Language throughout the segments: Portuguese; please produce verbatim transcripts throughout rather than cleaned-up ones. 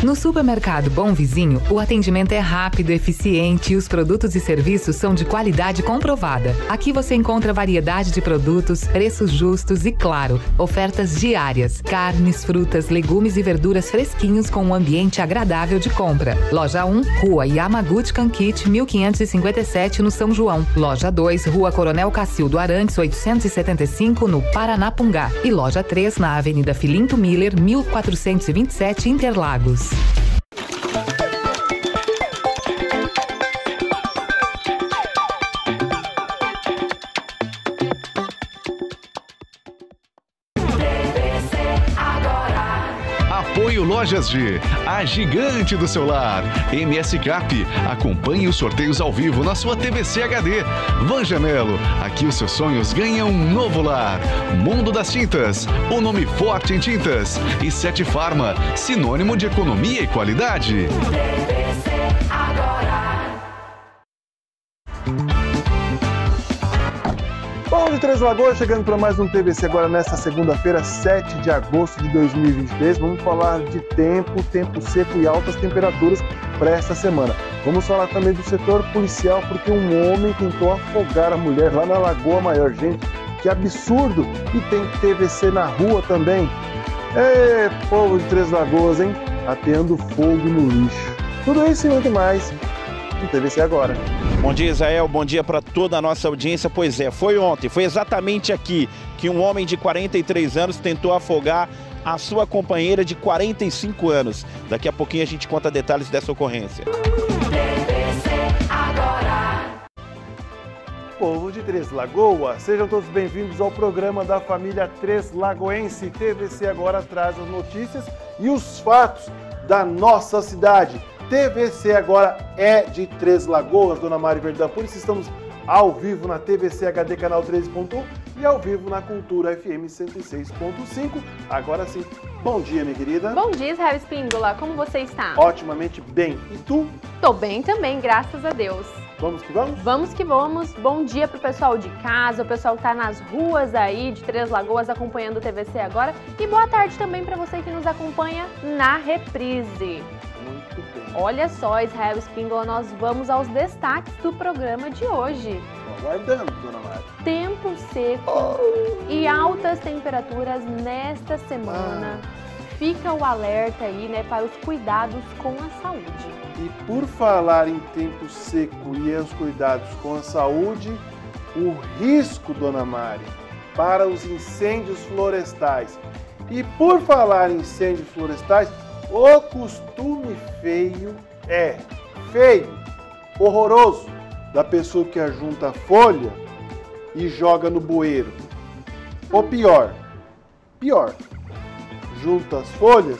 No supermercado Bom Vizinho, o atendimento é rápido, eficiente e os produtos e serviços são de qualidade comprovada. Aqui você encontra variedade de produtos, preços justos e, claro, ofertas diárias. Carnes, frutas, legumes e verduras fresquinhos com um ambiente agradável de compra. Loja um, Rua Yamaguchi Kankit, mil quinhentos e cinquenta e sete, no São João. Loja dois, Rua Coronel Cacildo Arantes, oitocentos e setenta e cinco, no Paranapungá. E loja três, na Avenida Filinto Miller, mil quatrocentos e vinte e sete, Interlagos. Apoio Lojas G, a gigante do celular. M S Cap, acompanhe os sorteios ao vivo na sua T V C H D. Vanjamelo, aqui os seus sonhos ganham um novo lar. Mundo das Tintas, o nome forte em tintas. E Sete Farma, sinônimo de economia e qualidade. Povo de Três Lagoas, chegando para mais um T V C agora nesta segunda-feira, sete de agosto de dois mil e vinte e três. Vamos falar de tempo, tempo seco e altas temperaturas para esta semana. Vamos falar também do setor policial, porque um homem tentou afogar a mulher lá na Lagoa Maior. Gente, que absurdo! E tem T V C na rua também. Ê, povo de Três Lagoas, hein? Ateando fogo no lixo. Tudo isso e muito mais no T V C agora. Bom dia, Israel. Bom dia para toda a nossa audiência. Pois é, foi ontem, foi exatamente aqui que um homem de quarenta e três anos tentou afogar a sua companheira de quarenta e cinco anos. Daqui a pouquinho a gente conta detalhes dessa ocorrência. T V C agora. Povo de Três Lagoas, sejam todos bem-vindos ao programa da família Três Lagoense. T V C agora traz as notícias e os fatos da nossa cidade. T V C agora é de Três Lagoas, Dona Mari Verdão. Por isso estamos ao vivo na T V C H D canal treze ponto um e ao vivo na Cultura F M cento e seis ponto cinco. Agora sim, bom dia, minha querida. Bom dia, Israel Espíndola. Como você está? Otimamente bem. E tu? Tô bem também, graças a Deus. Vamos que vamos? Vamos que vamos. Bom dia pro pessoal de casa, o pessoal que tá nas ruas aí de Três Lagoas acompanhando o T V C agora. E boa tarde também para você que nos acompanha na reprise. Muito bem. Olha só, Israel Espíndola, nós vamos aos destaques do programa de hoje. Tô aguardando, Dona Mari. Tempo seco oh. e altas temperaturas nesta semana. Ah. Fica o alerta aí, né, para os cuidados com a saúde. E por falar em tempo seco e os cuidados com a saúde, o risco, Dona Mari, para os incêndios florestais. E por falar em incêndios florestais, o costume feio é feio, horroroso, da pessoa que ajunta folha e joga no bueiro. Ou pior, pior, junta as folhas,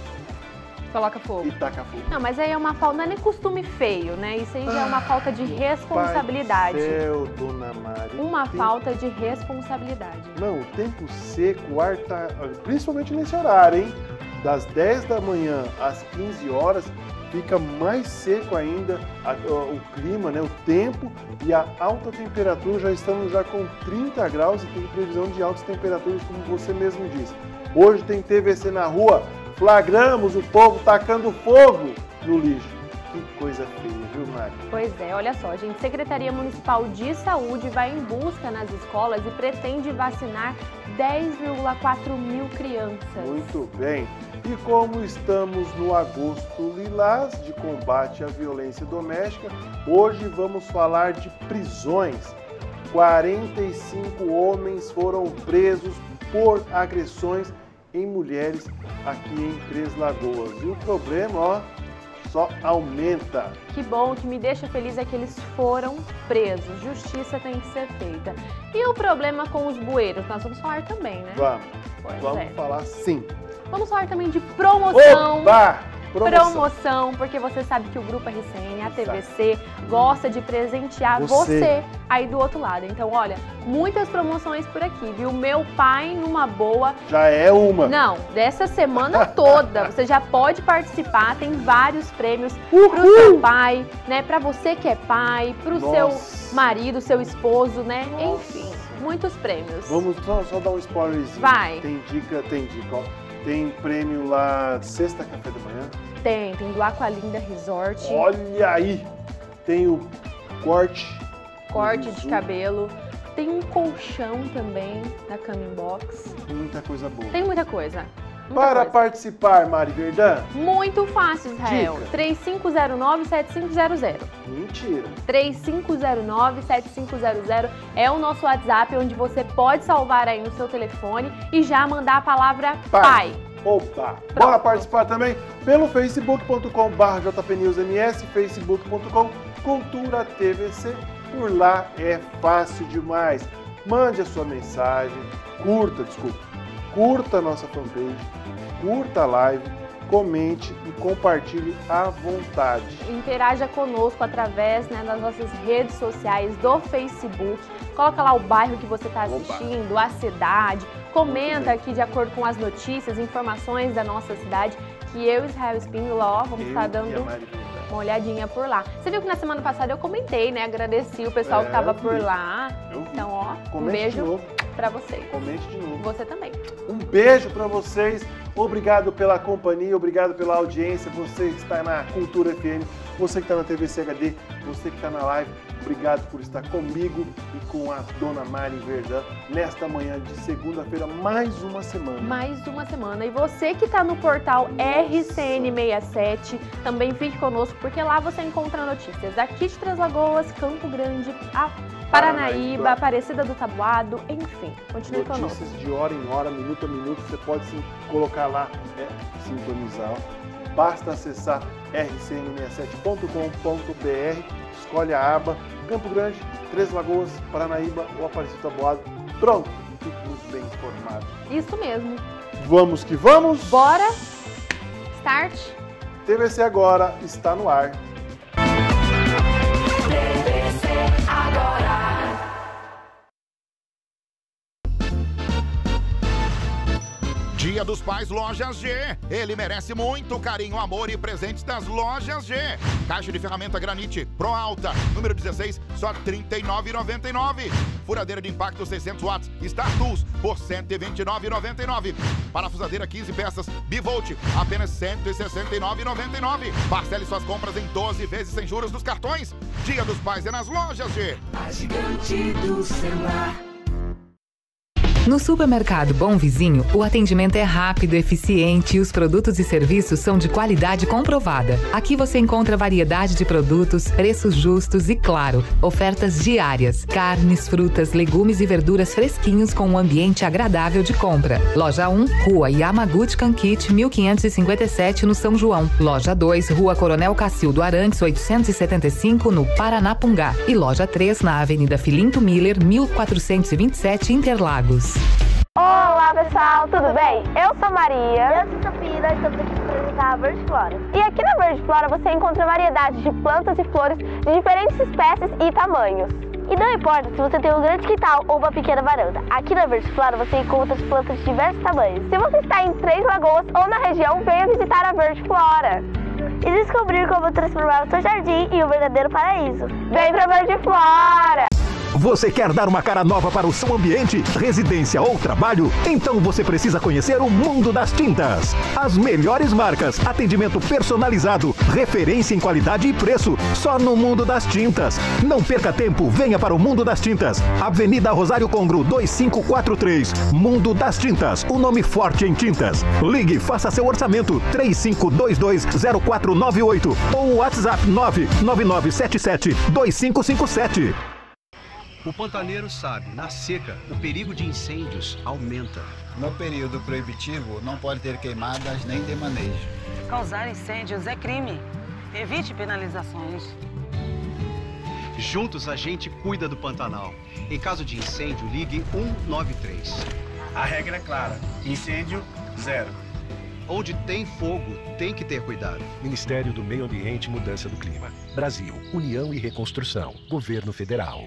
coloca fogo e taca fogo. Não, mas aí é uma falta, não é nem costume feio, né? Isso aí já é uma ah, falta de responsabilidade. Pai do céu, Dona Mari. Uma tempo... falta de responsabilidade. Não, o tempo seco, o ar tá, principalmente nesse horário, hein? Das dez da manhã às quinze horas, fica mais seco ainda a, o, o clima, né, o tempo e a alta temperatura. Já estamos já com trinta graus e tem previsão de altas temperaturas, como você mesmo disse. Hoje tem T V C na rua, flagramos o povo tacando fogo no lixo. Que coisa feia, viu, Mari? Pois é, olha só, gente, Secretaria Municipal de Saúde vai em busca nas escolas e pretende vacinar dez vírgula quatro mil crianças. Muito bem. E como estamos no agosto lilás de combate à violência doméstica, hoje vamos falar de prisões. quarenta e cinco homens foram presos por agressões em mulheres aqui em Três Lagoas. E o problema, ó, só aumenta. Que bom, o que me deixa feliz é que eles foram presos. Justiça tem que ser feita. E o problema com os bueiros? Nós vamos falar também, né? Vamos. Pois vamos é. falar sim. Vamos falar também de promoção. Opa! Promoção. Promoção, porque você sabe que o Grupo R C N, a T V C, gosta de presentear você. você aí do outro lado. Então, olha, muitas promoções por aqui, viu? Meu pai, numa boa... Já é uma. Não, dessa semana toda. Você já pode participar, tem vários prêmios Uhul. pro seu pai, né? Pra você que é pai, pro Nossa. seu marido, seu esposo, né? Nossa. Enfim, muitos prêmios. Vamos só, só dar um spoilerzinho. Vai. Tem dica, tem dica, ó. Tem prêmio lá, sexta café da manhã. Tem, tem do Aqualinda Resort. Olha aí! Tem o corte. Corte de cabelo. Tem um colchão também na Coming Box. Tem muita coisa boa. Tem muita coisa. Muita Para coisa. participar, Mari Verdã. Muito fácil, Israel. Dica. três cinco zero nove, sete cinco zero zero. Mentira. três cinco zero nove, sete cinco zero zero é o nosso WhatsApp, onde você pode salvar aí no seu telefone e já mandar a palavra pai. pai. Opa! Bora participar também pelo facebook ponto com barra j p news m s, facebook ponto com Cultura T V C. Por lá é fácil demais. Mande a sua mensagem, curta, desculpa, curta a nossa fanpage, curta a live, comente e compartilhe à vontade. Interaja conosco através, né, das nossas redes sociais, do Facebook. Coloca lá o bairro que você está assistindo, Opa. a cidade. Comenta aqui de acordo com as notícias, informações da nossa cidade, que eu e Israel Espíndola, ó, vamos estar dando uma olhadinha por lá. Você viu que na semana passada eu comentei, né? Agradeci o pessoal é, que estava por lá. Eu vi. Então, ó, Comente um beijo pra vocês. Comente de novo. Você também. Um beijo pra vocês. Obrigado pela companhia, obrigado pela audiência. Você que está na Cultura F M, você que está na T V C H D, você que está na live. Obrigado por estar comigo e com a dona Mari Verdã nesta manhã de segunda-feira, mais uma semana. Mais uma semana. E você que está no portal Nossa. R C N sessenta e sete, também fique conosco, porque lá você encontra notícias aqui de Três Lagoas, Campo Grande, a Paranaíba, Paranaíba, Aparecida do Tabuado, enfim, continue conosco. Notícias de hora em hora, minuto a minuto, você pode sim colocar lá, é, sintonizar. Basta acessar r c n sessenta e sete ponto com ponto b r, escolhe a aba Campo Grande, Três Lagoas, Paranaíba ou Aparecida do Tabuado. Pronto, fique muito bem informado. Isso mesmo. Vamos que vamos! Bora! Start! T V C Agora está no ar. T V C Agora. Dia dos Pais, Lojas G. Ele merece muito carinho, amor e presentes das Lojas G. Caixa de ferramenta Granite Pro Alta, número dezesseis, só trinta e nove reais e noventa e nove centavos. Furadeira de impacto seiscentos watts, Star Tools, por cento e vinte e nove reais e noventa e nove centavos. Parafusadeira quinze peças, Bivolt, apenas cento e sessenta e nove reais e noventa e nove centavos. Parcele suas compras em doze vezes sem juros dos cartões. Dia dos Pais é nas Lojas G. A gigante do celular. No Supermercado Bom Vizinho, o atendimento é rápido, eficiente e os produtos e serviços são de qualidade comprovada. Aqui você encontra variedade de produtos, preços justos e, claro, ofertas diárias. Carnes, frutas, legumes e verduras fresquinhos com um ambiente agradável de compra. Loja um, Rua Yamaguchi Kankit, mil quinhentos e cinquenta e sete, no São João. Loja dois, Rua Coronel Cacildo Arantes, oitocentos e setenta e cinco, no Paranapungá. E Loja três, na Avenida Filinto Miller, mil quatrocentos e vinte e sete, Interlagos. Olá pessoal, tudo bem? Eu sou Maria. Eu sou Sofia, nós estamos aqui para apresentar a Verde Flora. E aqui na Verde Flora você encontra variedade de plantas e flores de diferentes espécies e tamanhos. E não importa se você tem um grande quintal ou uma pequena varanda, aqui na Verde Flora você encontra as plantas de diversos tamanhos. Se você está em Três Lagoas ou na região, venha visitar a Verde Flora e descobrir como transformar o seu jardim em um verdadeiro paraíso. Vem pra Verde Flora! Você quer dar uma cara nova para o seu ambiente, residência ou trabalho? Então você precisa conhecer o Mundo das Tintas. As melhores marcas, atendimento personalizado, referência em qualidade e preço, só no Mundo das Tintas. Não perca tempo, venha para o Mundo das Tintas. Avenida Rosário Congro, dois cinco quatro três. Mundo das Tintas, o nome forte em tintas. Ligue, faça seu orçamento, três cinco dois dois zero quatro nove oito ou WhatsApp nove nove nove sete sete dois cinco cinco sete. O pantaneiro sabe, na seca, o perigo de incêndios aumenta. No período proibitivo, não pode ter queimadas nem demanejo. Causar incêndios é crime. Evite penalizações. Juntos a gente cuida do Pantanal. Em caso de incêndio, ligue um nove três. A regra é clara. Incêndio, zero. Onde tem fogo, tem que ter cuidado. Ministério do Meio Ambiente e Mudança do Clima. Brasil, União e Reconstrução. Governo Federal.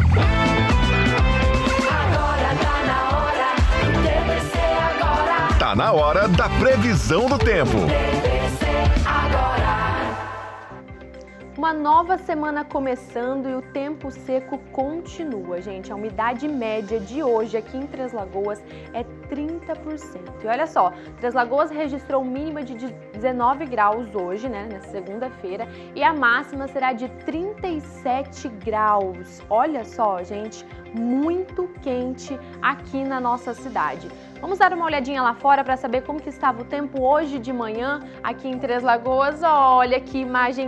Agora tá na hora do T V C Agora. Tá na hora da previsão do tempo. T V C Agora. Uma nova semana começando e o tempo seco continua, gente. A umidade média de hoje aqui em Três Lagoas é trinta por cento. E olha só, Três Lagoas registrou mínima de dezenove graus hoje, né, nessa segunda-feira, e a máxima será de trinta e sete graus. Olha só, gente, muito quente aqui na nossa cidade. Vamos dar uma olhadinha lá fora para saber como que estava o tempo hoje de manhã aqui em Três Lagoas. Olha que imagem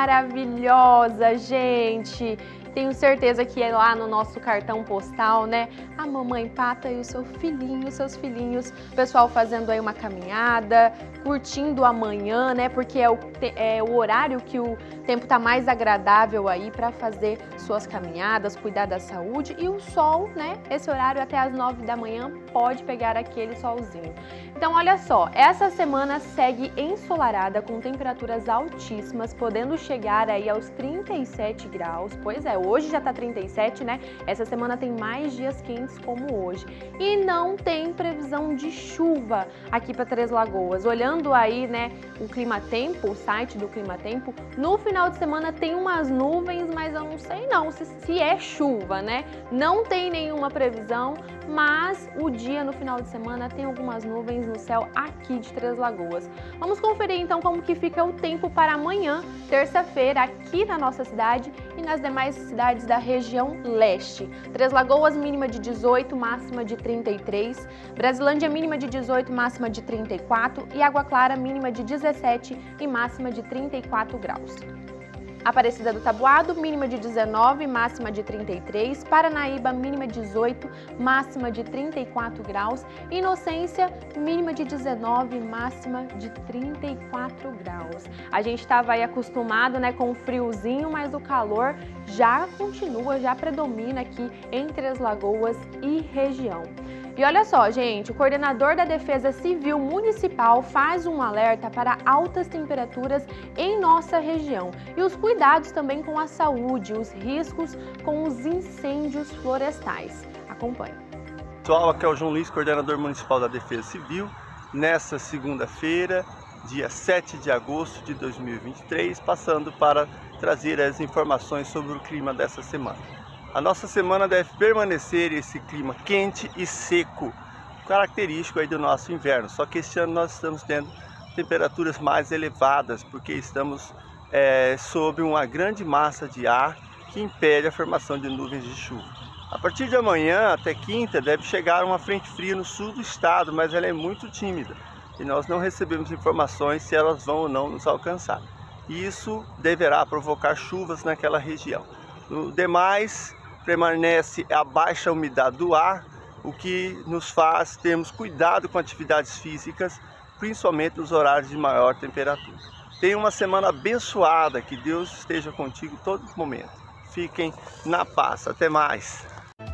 maravilhosa, gente! Tenho certeza que é lá no nosso cartão postal, né? A mamãe Pata e o seu filhinho, seus filhinhos, o pessoal fazendo aí uma caminhada, curtindo a manhã, né? Porque é o, é o horário que o tempo tá mais agradável aí para fazer suas caminhadas, cuidar da saúde. E o sol, né? Esse horário até as nove da manhã pode pegar aquele solzinho. Então, olha só, essa semana segue ensolarada com temperaturas altíssimas, podendo chegar aí aos trinta e sete graus. Pois é, hoje já tá trinta e sete, né? Essa semana tem mais dias quentes como hoje. E não tem previsão de chuva aqui para Três Lagoas. Olhando aí, né, o Clima Tempo, o site do Clima Tempo, no final de semana tem umas nuvens, mas eu não sei não se, se é chuva, né? Não tem nenhuma previsão, mas o dia no final de semana tem algumas nuvens no céu aqui de Três Lagoas. Vamos conferir então como que fica o tempo para amanhã, terça-feira, aqui na nossa cidade e nas demais cidades da região leste. Três Lagoas, mínima de dezoito, máxima de trinta e três. Brasilândia, mínima de dezoito, máxima de trinta e quatro. E Água Clara, mínima de dezessete e máxima de trinta e quatro graus. Aparecida do Taboado, mínima de dezenove, máxima de trinta e três. Paranaíba, mínima de dezoito, máxima de trinta e quatro graus. Inocência, mínima de dezenove, máxima de trinta e quatro graus. A gente estava aí acostumado, né, com o friozinho, mas o calor já continua, já predomina aqui em Três Lagoas e região. E olha só, gente, o coordenador da Defesa Civil Municipal faz um alerta para altas temperaturas em nossa região e os cuidados também com a saúde, os riscos com os incêndios florestais. Acompanhe. Pessoal, aqui é o João Luiz, coordenador municipal da Defesa Civil, nessa segunda-feira, dia sete de agosto de dois mil e vinte e três, passando para trazer as informações sobre o clima dessa semana. A nossa semana deve permanecer esse clima quente e seco, característico aí do nosso inverno. Só que este ano nós estamos tendo temperaturas mais elevadas, porque estamos é, sob uma grande massa de ar que impede a formação de nuvens de chuva. A partir de amanhã até quinta deve chegar uma frente fria no sul do estado, mas ela é muito tímida e nós não recebemos informações se elas vão ou não nos alcançar. E isso deverá provocar chuvas naquela região. No demais, permanece a baixa umidade do ar, o que nos faz termos cuidado com atividades físicas, principalmente nos horários de maior temperatura. Tenha uma semana abençoada, que Deus esteja contigo todo momento. Fiquem na paz. Até mais.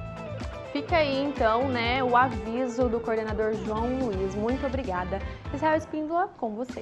Fica aí então, né, o aviso do coordenador João Luiz. Muito obrigada. Israel Espíndola, com você.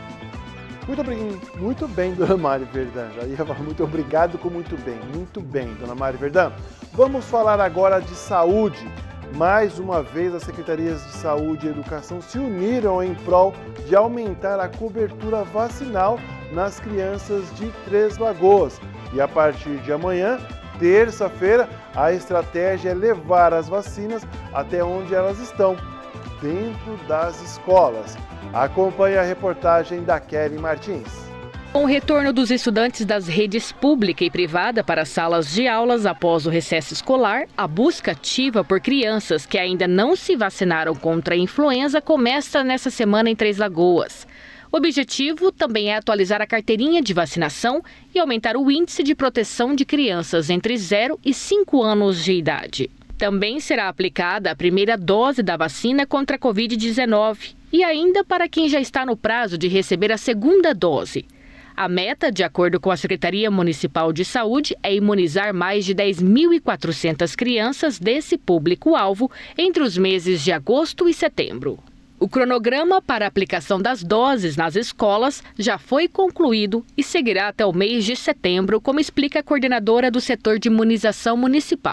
Muito, muito bem, dona Mari Verdão. Já ia falar muito obrigado com muito bem. Muito bem, dona Mari Verdão. Vamos falar agora de saúde. Mais uma vez, as secretarias de saúde e educação se uniram em prol de aumentar a cobertura vacinal nas crianças de Três Lagoas. E a partir de amanhã, terça-feira, a estratégia é levar as vacinas até onde elas estão, dentro das escolas. Acompanhe a reportagem da Kelly Martins. Com o retorno dos estudantes das redes pública e privada para salas de aulas após o recesso escolar, a busca ativa por crianças que ainda não se vacinaram contra a influenza começa nesta semana em Três Lagoas. O objetivo também é atualizar a carteirinha de vacinação e aumentar o índice de proteção de crianças entre zero e cinco anos de idade. Também será aplicada a primeira dose da vacina contra a covid dezenove e ainda para quem já está no prazo de receber a segunda dose. A meta, de acordo com a Secretaria Municipal de Saúde, é imunizar mais de dez mil e quatrocentas crianças desse público-alvo entre os meses de agosto e setembro. O cronograma para a aplicação das doses nas escolas já foi concluído e seguirá até o mês de setembro, como explica a coordenadora do setor de imunização municipal.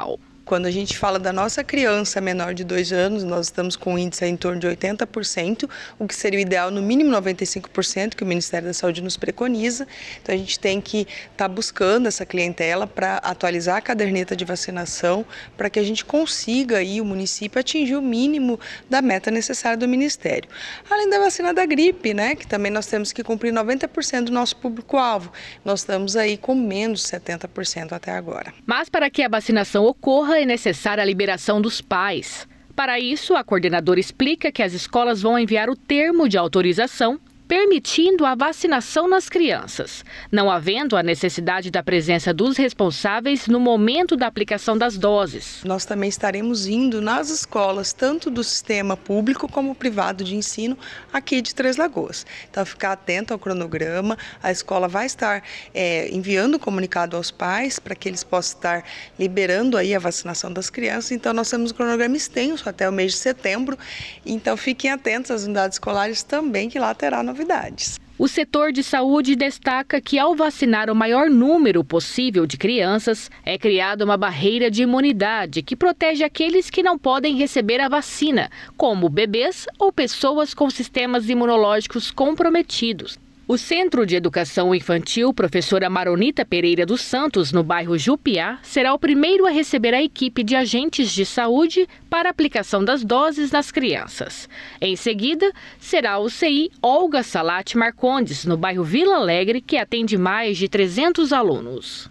Quando a gente fala da nossa criança menor de dois anos, nós estamos com um índice em torno de oitenta por cento, o que seria o ideal no mínimo noventa e cinco por cento, que o Ministério da Saúde nos preconiza. Então a gente tem que estar buscando essa clientela para atualizar a caderneta de vacinação, para que a gente consiga aí o município atingir o mínimo da meta necessária do Ministério. Além da vacina da gripe, né, que também nós temos que cumprir noventa por cento do nosso público-alvo. Nós estamos aí com menos de setenta por cento até agora. Mas para que a vacinação ocorra, é necessária a liberação dos pais. Para isso, a coordenadora explica que as escolas vão enviar o termo de autorização permitindo a vacinação nas crianças, não havendo a necessidade da presença dos responsáveis no momento da aplicação das doses. Nós também estaremos indo nas escolas, tanto do sistema público como privado de ensino, aqui de Três Lagoas. Então, ficar atento ao cronograma, a escola vai estar é, enviando o comunicado aos pais para que eles possam estar liberando aí a vacinação das crianças. Então, nós temos um cronograma extenso até o mês de setembro, então fiquem atentos às unidades escolares também, que lá terá novidades. O setor de saúde destaca que, ao vacinar o maior número possível de crianças, é criada uma barreira de imunidade que protege aqueles que não podem receber a vacina, como bebês ou pessoas com sistemas imunológicos comprometidos. O Centro de Educação Infantil Professora Maronita Pereira dos Santos, no bairro Jupiá, será o primeiro a receber a equipe de agentes de saúde para a aplicação das doses nas crianças. Em seguida, será o C I Olga Salati Marcondes, no bairro Vila Alegre, que atende mais de trezentos alunos.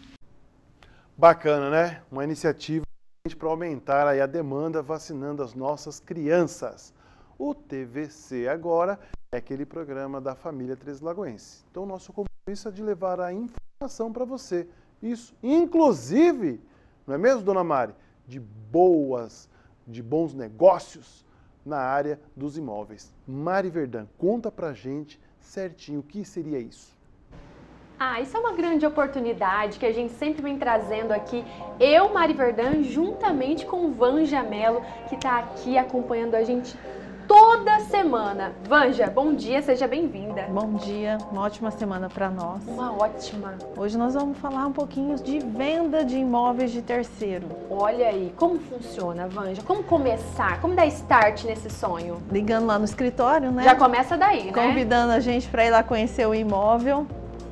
Bacana, né? Uma iniciativa para aumentar aí a demanda vacinando as nossas crianças. O T V C agora é aquele programa da família Três Lagoense. Então, o nosso compromisso é de levar a informação para você. Isso, inclusive, não é mesmo, dona Mari? De boas, de bons negócios na área dos imóveis. Mari Verdão, conta pra gente certinho o que seria isso. Ah, isso é uma grande oportunidade que a gente sempre vem trazendo aqui. Eu, Mari Verdão, juntamente com o Vanja Mello, que está aqui acompanhando a gente toda semana. Vanja, bom dia, seja bem-vinda. Bom dia, uma ótima semana para nós. Uma ótima. Hoje nós vamos falar um pouquinho de venda de imóveis de terceiro. Olha aí, como funciona, Vanja? Como começar? Como dar start nesse sonho? Ligando lá no escritório, né? Já começa daí, né? Convidando a gente para ir lá conhecer o imóvel.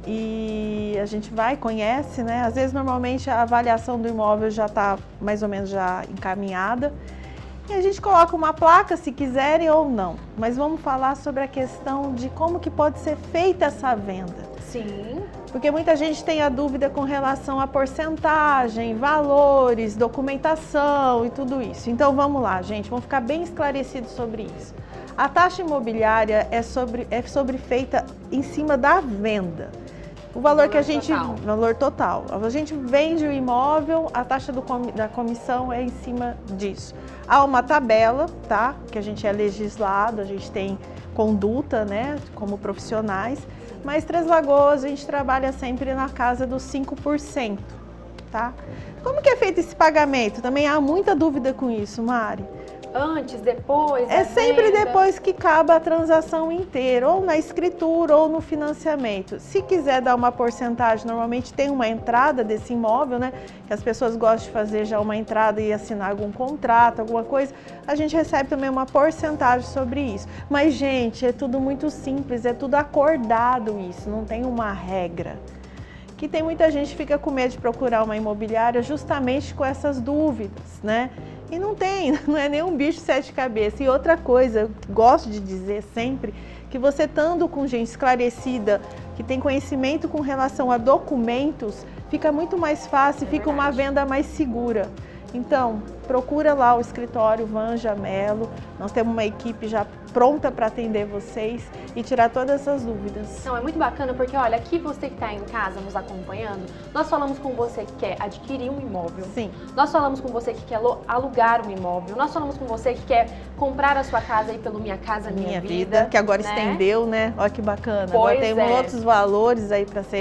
E a gente vai, conhece, né? Às vezes, normalmente, a avaliação do imóvel já está mais ou menos já encaminhada. E a gente coloca uma placa, se quiserem ou não. Mas vamos falar sobre a questão de como que pode ser feita essa venda. Sim. Porque muita gente tem a dúvida com relação à porcentagem, valores, documentação e tudo isso. Então vamos lá, gente, vamos ficar bem esclarecidos sobre isso. A taxa imobiliária é sobre, é sobre feita em cima da venda. O valor que a gente... Total. Valor total. A gente vende o imóvel, a taxa do, da comissão é em cima disso. Há uma tabela, tá? Que a gente é legislado, a gente tem conduta, né? Como profissionais. Mas Três Lagoas, a gente trabalha sempre na casa dos cinco por cento, tá? Como que é feito esse pagamento? Também há muita dúvida com isso, Mari. Antes, depois? É sempre depois que acaba a transação inteira, ou na escritura ou no financiamento. Se quiser dar uma porcentagem, normalmente tem uma entrada desse imóvel, né? Que as pessoas gostam de fazer já uma entrada e assinar algum contrato, alguma coisa. A gente recebe também uma porcentagem sobre isso. Mas, gente, é tudo muito simples, é tudo acordado isso, não tem uma regra. Que tem muita gente que fica com medo de procurar uma imobiliária justamente com essas dúvidas, né? E não tem, não é nenhum bicho de sete cabeças. E outra coisa, eu gosto de dizer sempre, que você estando com gente esclarecida, que tem conhecimento com relação a documentos, fica muito mais fácil, é fica verdade. Uma venda mais segura. Então, procura lá o escritório Vanja Mello, nós temos uma equipe já pronta para atender vocês e tirar todas essas dúvidas. Não, é muito bacana porque, olha, aqui você que está em casa nos acompanhando, nós falamos com você que quer adquirir um imóvel. Sim. Nós falamos com você que quer alugar um imóvel. Nós falamos com você que quer comprar a sua casa aí pelo Minha Casa Minha, Minha Vida, Vida. Que agora né? estendeu, né? Olha que bacana. Pois agora tem é. outros valores aí para ser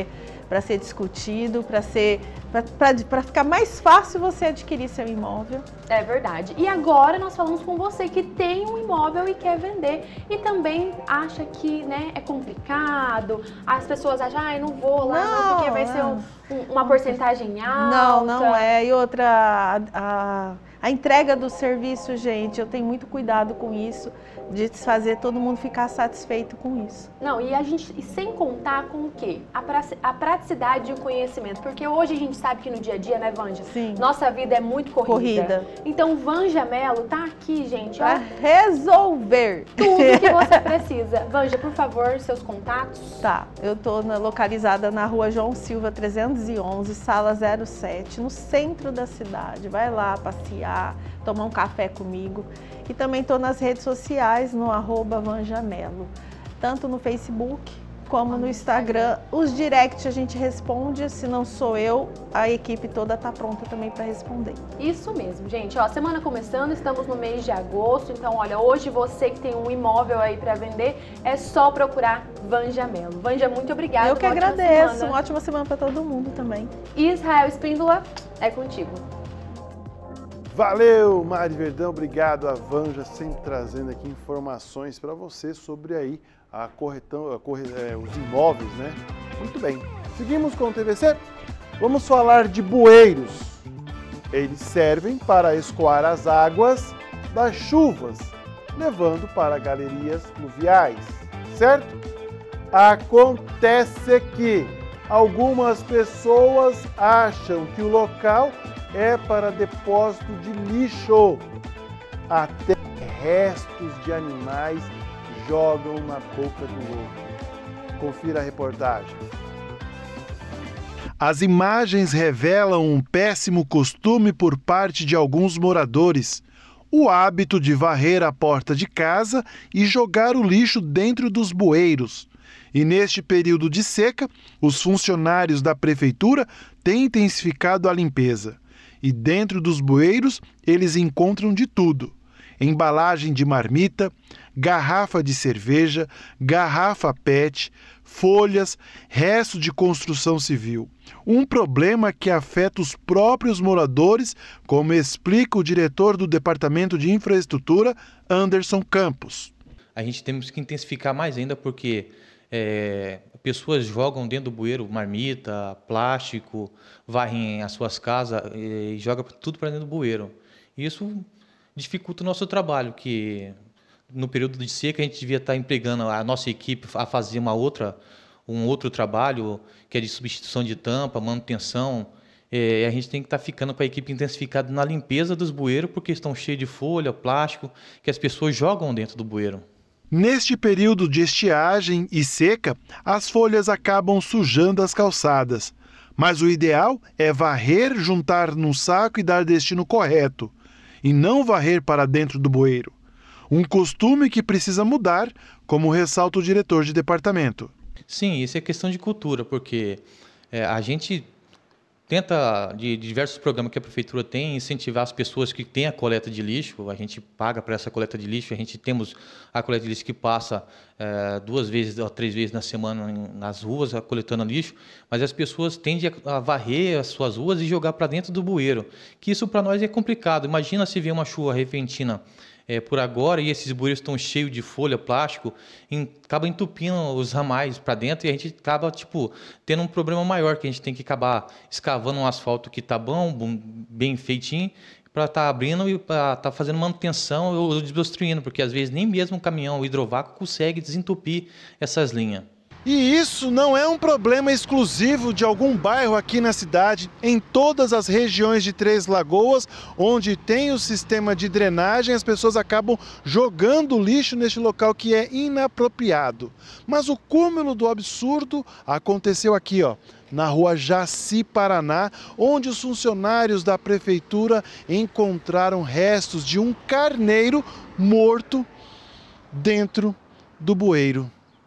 para ser discutido, para ser para ficar mais fácil você adquirir seu imóvel. É verdade. E agora nós falamos com você que tem um imóvel e quer vender e também acha que, né, é complicado, as pessoas acham, ah, eu não vou lá não, não, porque vai ser um, um, uma porcentagem alta. Não, não é. E outra, a, a, a entrega do serviço, gente, eu tenho muito cuidado com isso, de fazer todo mundo ficar satisfeito com isso. Não, e a gente, e sem contar com o quê? A, pra, a praticidade e o conhecimento, porque hoje a gente sabe que no dia a dia, né, Vanja? Sim. Nossa vida é muito corrida. Corrida. Então, Vanja Mello tá aqui, gente, pra ó, resolver tudo que você precisa. Vanja, por favor, seus contatos. Tá, eu tô na, localizada na rua João Silva, trezentos e onze, sala zero sete, no centro da cidade. Vai lá passear, tomar um café comigo. E também tô nas redes sociais, no arroba Vanja Mello, tanto no Facebook como no Instagram. Os directs a gente responde, se não sou eu, a equipe toda tá pronta também para responder. Isso mesmo, gente. Ó, semana começando, estamos no mês de agosto, então olha, hoje você que tem um imóvel aí para vender, é só procurar Vanja Mello. Vanja, muito obrigada. Eu que agradeço, semana. Uma ótima semana para todo mundo também. Israel Espíndola, é contigo. Valeu, Mari Verdão, obrigado a Vanja, sempre trazendo aqui informações para você sobre aí a corretão, a corre, é, os imóveis, né? Muito bem. Seguimos com o T V C. Vamos falar de bueiros. Eles servem para escoar as águas das chuvas, levando para galerias fluviais, certo? Acontece que algumas pessoas acham que o local é para depósito de lixo. Até restos de animais jogam na boca do outro. Confira a reportagem. As imagens revelam um péssimo costume por parte de alguns moradores. O hábito de varrer a porta de casa e jogar o lixo dentro dos bueiros. E neste período de seca, os funcionários da prefeitura têm intensificado a limpeza. E dentro dos bueiros, eles encontram de tudo. Embalagem de marmita, garrafa de cerveja, garrafa pet, folhas, resto de construção civil. Um problema que afeta os próprios moradores, como explica o diretor do Departamento de Infraestrutura, Anderson Campos. A gente temos que intensificar mais ainda porque é, pessoas jogam dentro do bueiro marmita, plástico, varrem as suas casas e jogam tudo para dentro do bueiro. Isso dificulta o nosso trabalho, que no período de seca a gente devia estar empregando a nossa equipe a fazer uma outra, um outro trabalho, que é de substituição de tampa, manutenção. É, a gente tem que estar ficando com a equipe intensificada na limpeza dos bueiros, porque estão cheios de folha, plástico, que as pessoas jogam dentro do bueiro. Neste período de estiagem e seca, as folhas acabam sujando as calçadas. Mas o ideal é varrer, juntar num saco e dar destino correto, e não varrer para dentro do bueiro. Um costume que precisa mudar, como ressalta o diretor de departamento. Sim, isso é questão de cultura, porque é, a gente tenta, de, de diversos programas que a prefeitura tem, incentivar as pessoas que têm a coleta de lixo. A gente paga para essa coleta de lixo, a gente temos a coleta de lixo que passa é, duas vezes ou três vezes na semana nas ruas coletando lixo, mas as pessoas tendem a varrer as suas ruas e jogar para dentro do bueiro, que isso para nós é complicado. Imagina se vier uma chuva repentina É, por agora, e esses bueiros estão cheios de folha, plástico, em, acaba entupindo os ramais para dentro e a gente acaba tipo, tendo um problema maior, que a gente tem que acabar escavando um asfalto que está bom, bem feitinho, para estar tá abrindo e para estar tá fazendo manutenção ou desobstruindo, porque às vezes nem mesmo um caminhão hidrovácuo consegue desentupir essas linhas. E isso não é um problema exclusivo de algum bairro aqui na cidade. Em todas as regiões de Três Lagoas, onde tem o sistema de drenagem, as pessoas acabam jogando lixo neste local que é inapropriado. Mas o cúmulo do absurdo aconteceu aqui, ó, na rua Jaci Paraná, onde os funcionários da prefeitura encontraram restos de um carneiro morto dentro do bueiro.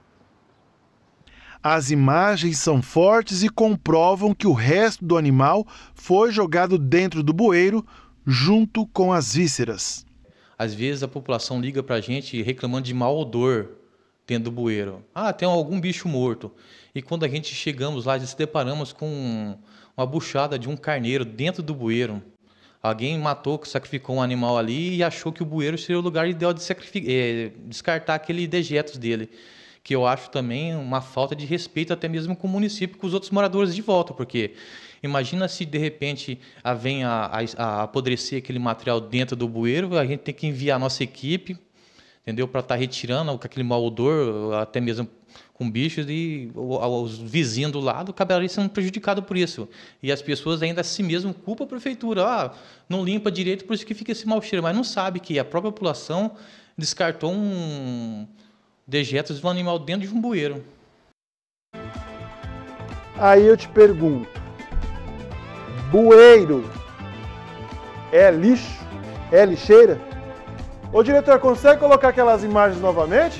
As imagens são fortes e comprovam que o resto do animal foi jogado dentro do bueiro junto com as vísceras. Às vezes a população liga para a gente reclamando de mau odor dentro do bueiro. Ah, tem algum bicho morto. E quando a gente chegamos lá, se deparamos com uma buchada de um carneiro dentro do bueiro. Alguém matou, sacrificou um animal ali e achou que o bueiro seria o lugar ideal de é, descartar aqueles dejetos dele. Que eu acho também uma falta de respeito até mesmo com o município, com os outros moradores de volta, porque imagina se de repente venha a, a, a apodrecer aquele material dentro do bueiro, a gente tem que enviar a nossa equipe, entendeu, para estar tá retirando aquele mau odor, até mesmo com bichos, e os vizinhos do lado acabariam sendo prejudicados por isso. E as pessoas ainda assim mesmo culpam a prefeitura, ah, não limpa direito, por isso que fica esse mau cheiro, mas não sabe que a própria população descartou um dejetos de um animal dentro de um bueiro. Aí eu te pergunto, bueiro é lixo? É lixeira? Ô diretor, consegue colocar aquelas imagens novamente?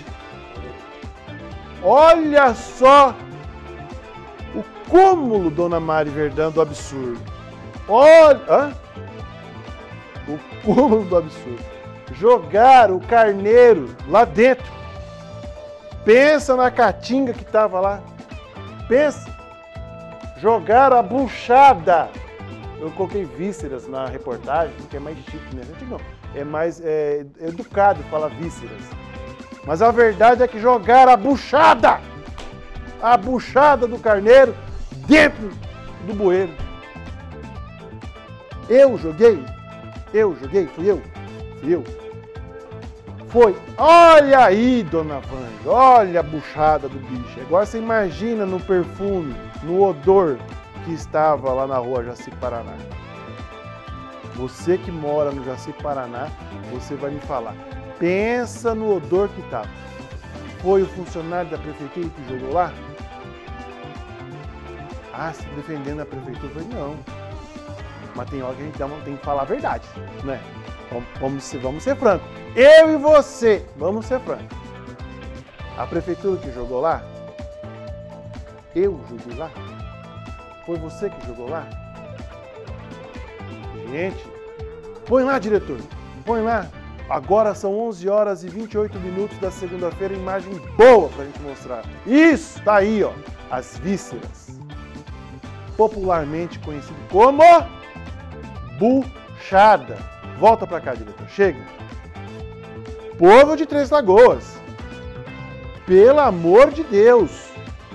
Olha só o cúmulo, dona Mari Verdão, do absurdo. Olha, hã? O cúmulo do absurdo. Jogaram o carneiro lá dentro. Pensa na caatinga que estava lá. Pensa. Jogaram a buchada. Eu coloquei vísceras na reportagem, porque é mais chique, né? Não, é mais é, educado falar vísceras. Mas a verdade é que jogaram a buchada. A buchada do carneiro dentro do bueiro. Eu joguei? Eu joguei? Fui eu? Fui eu? Foi. Olha aí, dona Vânia, olha a buchada do bicho. Agora você imagina no perfume, no odor que estava lá na rua Jaci Paraná. Você que mora no Jaci Paraná, você vai me falar. Pensa no odor que estava. Foi o funcionário da prefeitura que jogou lá? Ah, se defendendo a prefeitura, eu falei, não. Mas tem hora que a gente tem que falar a verdade, né? Vamos ser, vamos ser francos. Eu e você, vamos ser francos. A prefeitura que jogou lá, eu joguei lá? Foi você que jogou lá? Gente, põe lá, diretor, põe lá. Agora são onze horas e vinte e oito minutos da segunda-feira, imagem boa pra gente mostrar. Isso, tá aí, ó, as vísceras. Popularmente conhecido como buchada. Volta pra cá, diretor. Chega. Povo de Três Lagoas. Pelo amor de Deus.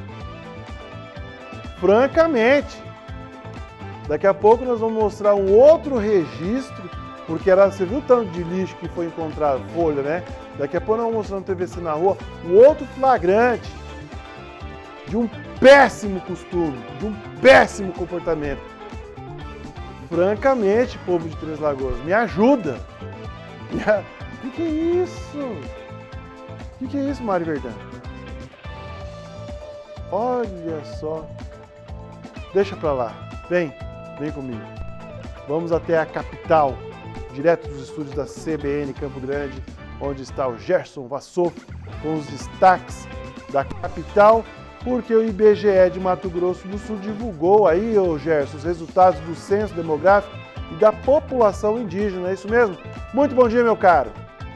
Francamente. Daqui a pouco nós vamos mostrar um outro registro, porque era, você viu o tanto de lixo que foi encontrado, folha, né? Daqui a pouco nós vamos mostrar no T V C na rua um outro flagrante de um péssimo costume, de um péssimo comportamento. Francamente, povo de Três Lagoas, me ajuda. O que, que é isso? O que, que é isso, Mari Verdão? Olha só. Deixa pra lá. Vem, vem comigo. Vamos até a capital, direto dos estúdios da C B N Campo Grande, onde está o Gerson Vassouff, com os destaques da capital, porque o I B G E de Mato Grosso do Sul divulgou aí, ô Gerson, os resultados do censo demográfico e da população indígena, é isso mesmo? Muito bom dia, meu caro.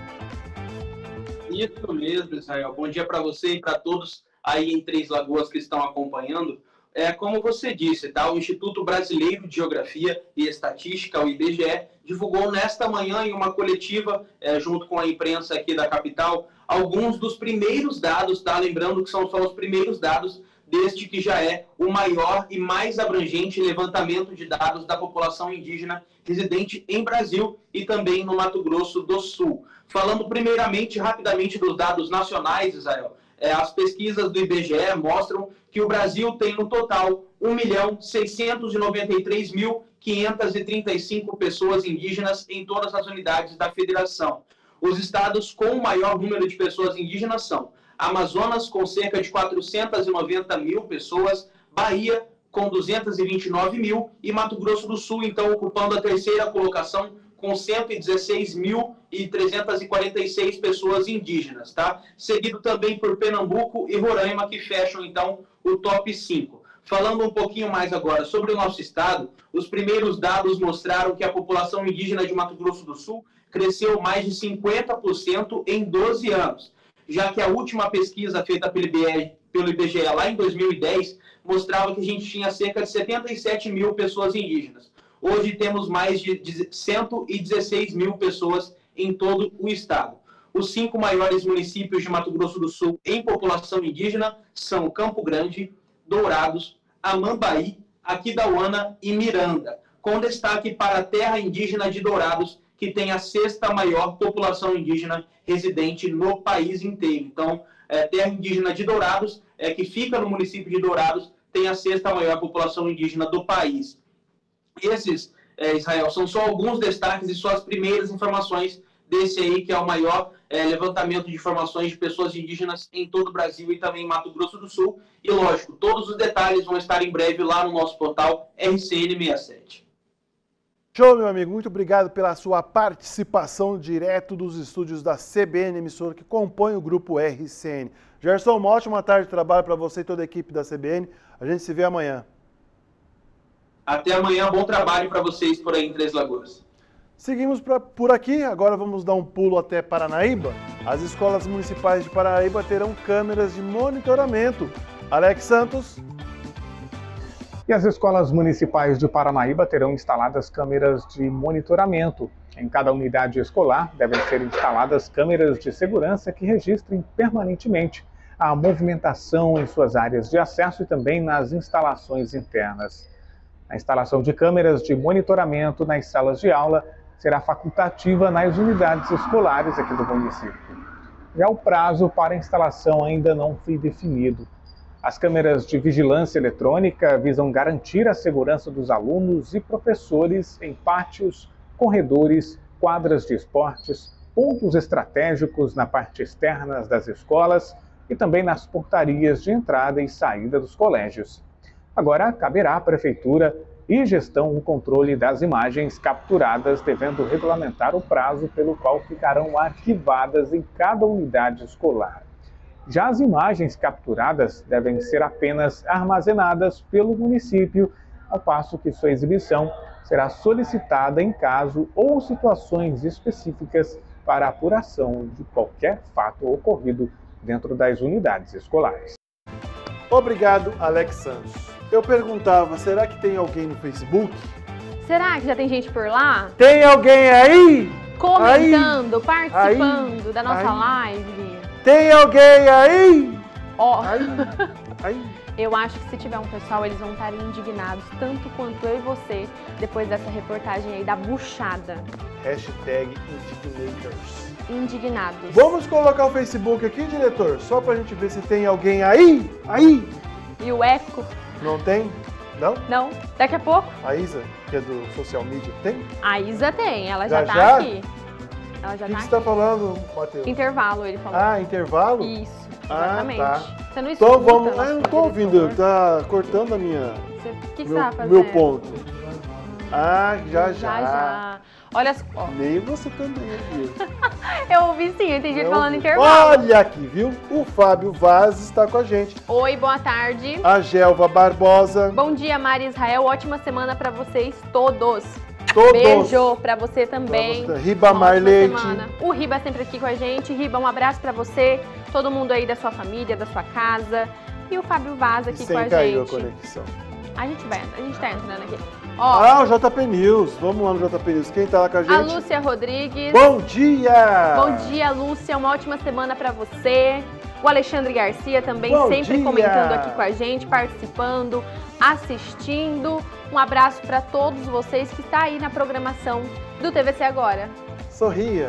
Isso mesmo, Israel. Bom dia para você e para todos aí em Três Lagoas que estão acompanhando. É, como você disse, tá? O Instituto Brasileiro de Geografia e Estatística, o I B G E, divulgou nesta manhã em uma coletiva, é, junto com a imprensa aqui da capital, alguns dos primeiros dados, tá? Lembrando que são só os primeiros dados deste que já é o maior e mais abrangente levantamento de dados da população indígena residente em Brasil e também no Mato Grosso do Sul. Falando primeiramente, rapidamente, dos dados nacionais, Israel, é, as pesquisas do I B G E mostram que o Brasil tem no total um milhão seiscentos e noventa e três mil quinhentas e trinta e cinco pessoas indígenas em todas as unidades da federação. Os estados com o maior número de pessoas indígenas são Amazonas, com cerca de quatrocentas e noventa mil pessoas, Bahia, com duzentas e vinte e nove mil, e Mato Grosso do Sul, então, ocupando a terceira colocação, com cento e dezesseis mil e trezentas e quarenta e seis pessoas indígenas, tá? Seguido também por Pernambuco e Roraima, que fecham, então, o top cinco. Falando um pouquinho mais agora sobre o nosso estado, os primeiros dados mostraram que a população indígena de Mato Grosso do Sul cresceu mais de cinquenta por cento em doze anos. já que a última pesquisa feita pelo I B G E lá em dois mil e dez mostrava que a gente tinha cerca de setenta e sete mil pessoas indígenas. Hoje temos mais de cento e dezesseis mil pessoas em todo o estado. Os cinco maiores municípios de Mato Grosso do Sul em população indígena são Campo Grande, Dourados, Amambaí, Aquidauana e Miranda, com destaque para a terra indígena de Dourados, que tem a sexta maior população indígena residente no país inteiro. Então, é, terra indígena de Dourados, é, que fica no município de Dourados, tem a sexta maior população indígena do país. Esses, é, Israel, são só alguns destaques e só as primeiras informações desse aí, que é o maior é, levantamento de informações de pessoas indígenas em todo o Brasil e também em Mato Grosso do Sul. E, lógico, todos os detalhes vão estar em breve lá no nosso portal R C N sessenta e sete. Show, meu amigo. Muito obrigado pela sua participação direto dos estúdios da C B N, emissora que compõe o grupo R C N. Gerson, uma ótima tarde de trabalho para você e toda a equipe da C B N. A gente se vê amanhã. Até amanhã, bom trabalho para vocês por aí em Três Lagoas. Seguimos pra, por aqui, agora vamos dar um pulo até Paranaíba. As escolas municipais de Paranaíba terão câmeras de monitoramento. Alex Santos. E as escolas municipais de Paranaíba terão instaladas câmeras de monitoramento. Em cada unidade escolar devem ser instaladas câmeras de segurança que registrem permanentemente a movimentação em suas áreas de acesso e também nas instalações internas. A instalação de câmeras de monitoramento nas salas de aula será facultativa nas unidades escolares aqui do município. Já o prazo para a instalação ainda não foi definido. As câmeras de vigilância eletrônica visam garantir a segurança dos alunos e professores em pátios, corredores, quadras de esportes, pontos estratégicos na parte externa das escolas e também nas portarias de entrada e saída dos colégios. Agora, caberá à Prefeitura e gestão o controle das imagens capturadas, devendo regulamentar o prazo pelo qual ficarão arquivadas em cada unidade escolar. Já as imagens capturadas devem ser apenas armazenadas pelo município, ao passo que sua exibição será solicitada em caso ou situações específicas para apuração de qualquer fato ocorrido dentro das unidades escolares. Obrigado, Alex Santos. Eu perguntava, será que tem alguém no Facebook? Será que já tem gente por lá? Tem alguém aí? Comentando, aí? participando aí? da nossa aí? live. Tem alguém aí? Ó, aí? aí? Eu acho que se tiver um pessoal, eles vão estar indignados, tanto quanto eu e você, depois dessa reportagem aí da buchada. Hashtag Indignators. Indignados. Vamos colocar o Facebook aqui, diretor? Só pra gente ver se tem alguém aí? Aí? E o eco? Não tem? Não? Não. Daqui a pouco. A Isa, que é do social media, tem? A Isa tem, ela já, já tá já? aqui. Ela já que tá que aqui. você tá falando, Matheus? Intervalo, ele falou. Ah, intervalo? Isso, exatamente. Ah, tá. Você não escuta, então vamos. Ah, eu não tô diretor. ouvindo, tá cortando a minha. O que, que meu, você tá fazendo? Meu ponto. Ah, já já. Já já. Olha as. Ó. Nem você também, viu? Eu ouvi sim, eu entendi ele falando ouvi. intervalo. Olha aqui, viu? O Fábio Vaz está com a gente. Oi, boa tarde. A Gelva Barbosa. Bom dia, Maria Israel. Ótima semana pra vocês todos. Todos. Beijo pra você também. Pra você. Ribamar Leite. Semana. O Riba sempre aqui com a gente. Riba, um abraço pra você, todo mundo aí da sua família, da sua casa. E o Fábio Vaz aqui Sem com a caiu gente. a conexão. A gente vai, a gente tá entrando aqui. Ó, ah, o J P News. Vamos lá no J P News. Quem tá lá com a gente? A Lúcia Rodrigues. Bom dia! Bom dia, Lúcia. Uma ótima semana pra você. O Alexandre Garcia também Bom sempre dia. comentando aqui com a gente, participando, assistindo. Um abraço para todos vocês que estão aí na programação do T V C Agora. Sorria.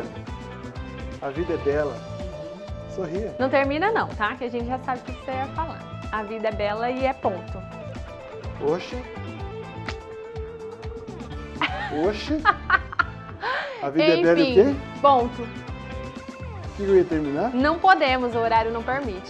A vida é bela. Sorria. Não termina não, tá? Que a gente já sabe o que você ia falar. A vida é bela e é ponto. Oxe. Oxe. A vida Enfim, é bela e o quê? Ponto. O que eu ia terminar? Não podemos, o horário não permite.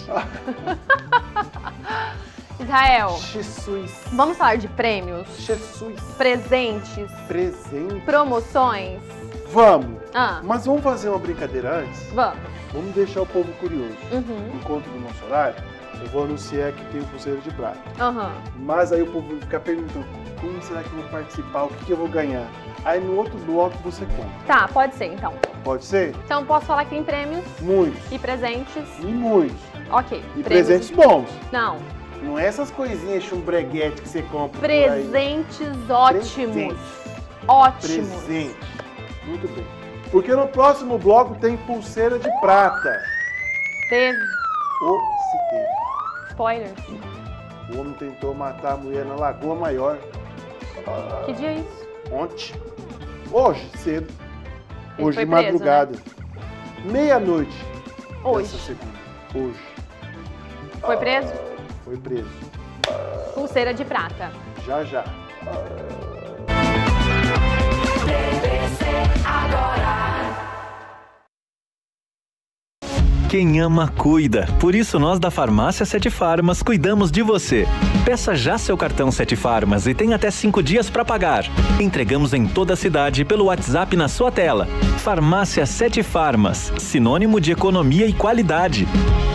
Israel, Jesus. Vamos falar de prêmios? Jesus. Presentes? Presentes. Promoções? Vamos. Ah. Mas vamos fazer uma brincadeira antes? Vamos. Vamos deixar o povo curioso. Uhum. Por conta do nosso horário. eu vou anunciar que tem pulseira de prata. Aham. Mas aí o povo vai ficar perguntando, como será que eu vou participar? O que, que eu vou ganhar? Aí no outro bloco você conta. Tá, pode ser então. Pode ser? Então posso falar que tem prêmios? Muitos. E presentes? E muitos. Ok. E prêmios... presentes bons. Não. Não é essas coisinhas chumbreguete que você compra por aí. Presentes ótimos. Presente. Ótimos. Presente. Muito bem. Porque no próximo bloco tem pulseira de prata. Teve. Ou se teve. Spoiler. O homem tentou matar a mulher na Lagoa Maior. Que dia é isso? Ontem. Hoje, cedo. Ele Hoje foi de preso, madrugada. né? Meia-noite. Hoje. Dessa segunda. Hoje. Foi preso? Foi preso. Pulseira de prata. Já, já. T V C agora. Quem ama, cuida. Por isso, nós da Farmácia Sete Farmas cuidamos de você. Peça já seu cartão Sete Farmas e tem até cinco dias para pagar. Entregamos em toda a cidade pelo WhatsApp na sua tela. Farmácia Sete Farmas, sinônimo de economia e qualidade.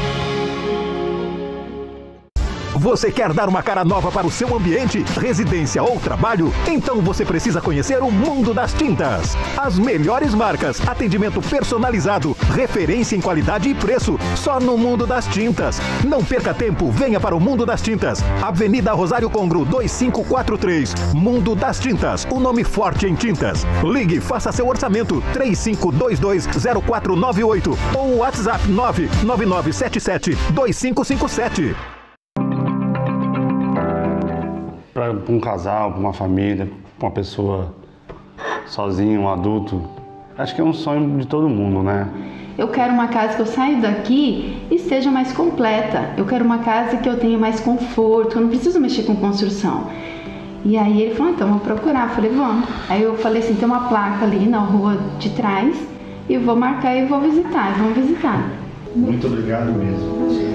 Você quer dar uma cara nova para o seu ambiente, residência ou trabalho? Então você precisa conhecer o mundo das tintas. As melhores marcas, atendimento personalizado, referência em qualidade e preço, só no Mundo das Tintas. Não perca tempo, venha para o Mundo das Tintas. Avenida Rosário Congro, dois cinco quatro três. Mundo das Tintas, o nome forte em tintas. Ligue, faça seu orçamento, três cinco dois dois zero quatro nove oito ou WhatsApp nove nove nove sete sete dois cinco cinco sete. Para um casal, para uma família, para uma pessoa sozinha, um adulto, acho que é um sonho de todo mundo, né? Eu quero uma casa que eu saia daqui e esteja mais completa. Eu quero uma casa que eu tenha mais conforto, eu não preciso mexer com construção. E aí ele falou, então vamos procurar. Eu falei, vamos. Aí eu falei assim, tem uma placa ali na rua de trás, e eu vou marcar e vou visitar, vamos visitar. Muito obrigado mesmo.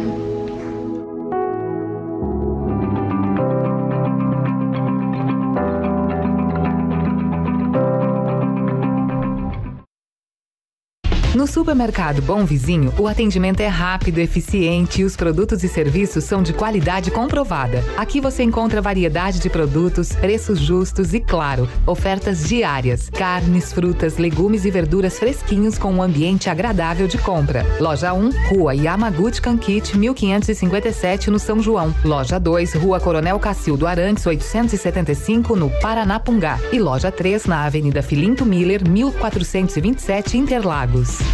No supermercado Bom Vizinho, o atendimento é rápido, eficiente e os produtos e serviços são de qualidade comprovada. Aqui você encontra variedade de produtos, preços justos e, claro, ofertas diárias. Carnes, frutas, legumes e verduras fresquinhos com um ambiente agradável de compra. Loja um, Rua Yamaguchi Kankit, mil quinhentos e cinquenta e sete, no São João. Loja dois, Rua Coronel Cacildo Arantes, oitocentos e setenta e cinco, no Paranapungá. E Loja três, na Avenida Filinto Miller, mil quatrocentos e vinte e sete, Interlagos.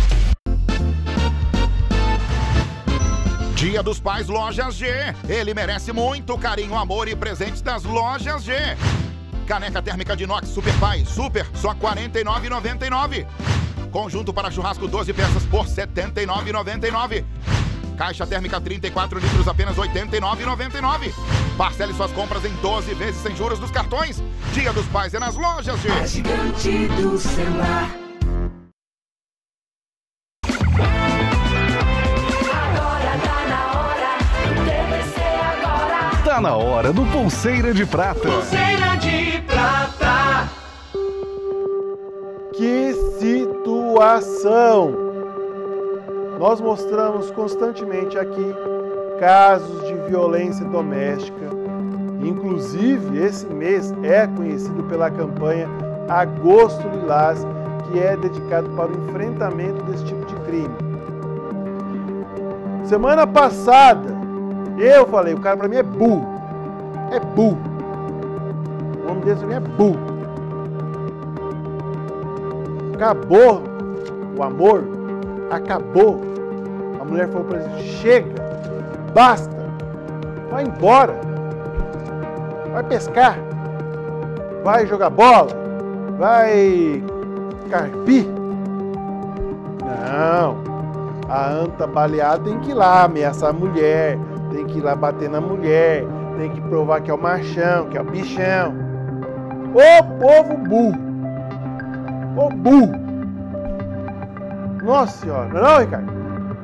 Dia dos Pais Lojas G. Ele merece muito carinho, amor e presentes das Lojas G. Caneca térmica de inox Super Pai, Super, só quarenta e nove reais e noventa e nove centavos. Conjunto para churrasco doze peças por setenta e nove reais e noventa e nove centavos. Caixa térmica trinta e quatro litros, apenas oitenta e nove reais e noventa e nove centavos. Parcele suas compras em doze vezes sem juros dos cartões. Dia dos Pais é nas Lojas G. A gigante do celular. Tá na hora do Pulseira de Prata. Pulseira de prata. Que situação! Nós mostramos constantemente aqui casos de violência doméstica. Inclusive, esse mês é conhecido pela campanha Agosto Lilás, que é dedicado para o enfrentamento desse tipo de crime. Semana passada, eu falei, o cara pra mim é burro. É burro. O nome desse pra mim é burro. Acabou o amor. Acabou. A mulher falou pra ele, chega. Basta. Vai embora. Vai pescar. Vai jogar bola. Vai carpir. Não. A anta baleada tem que ir lá ameaçar a mulher. Tem que ir lá bater na mulher, tem que provar que é o machão, que é o bichão. Ô povo burro! Ô burro! Nossa Senhora, não é não, Ricardo?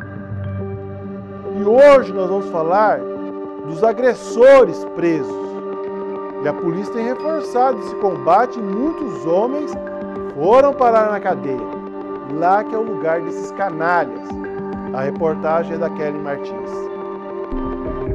E hoje nós vamos falar dos agressores presos. E a polícia tem reforçado esse combate e muitos homens foram parar na cadeia. Lá que é o lugar desses canalhas. A reportagem é da Kelly Martins.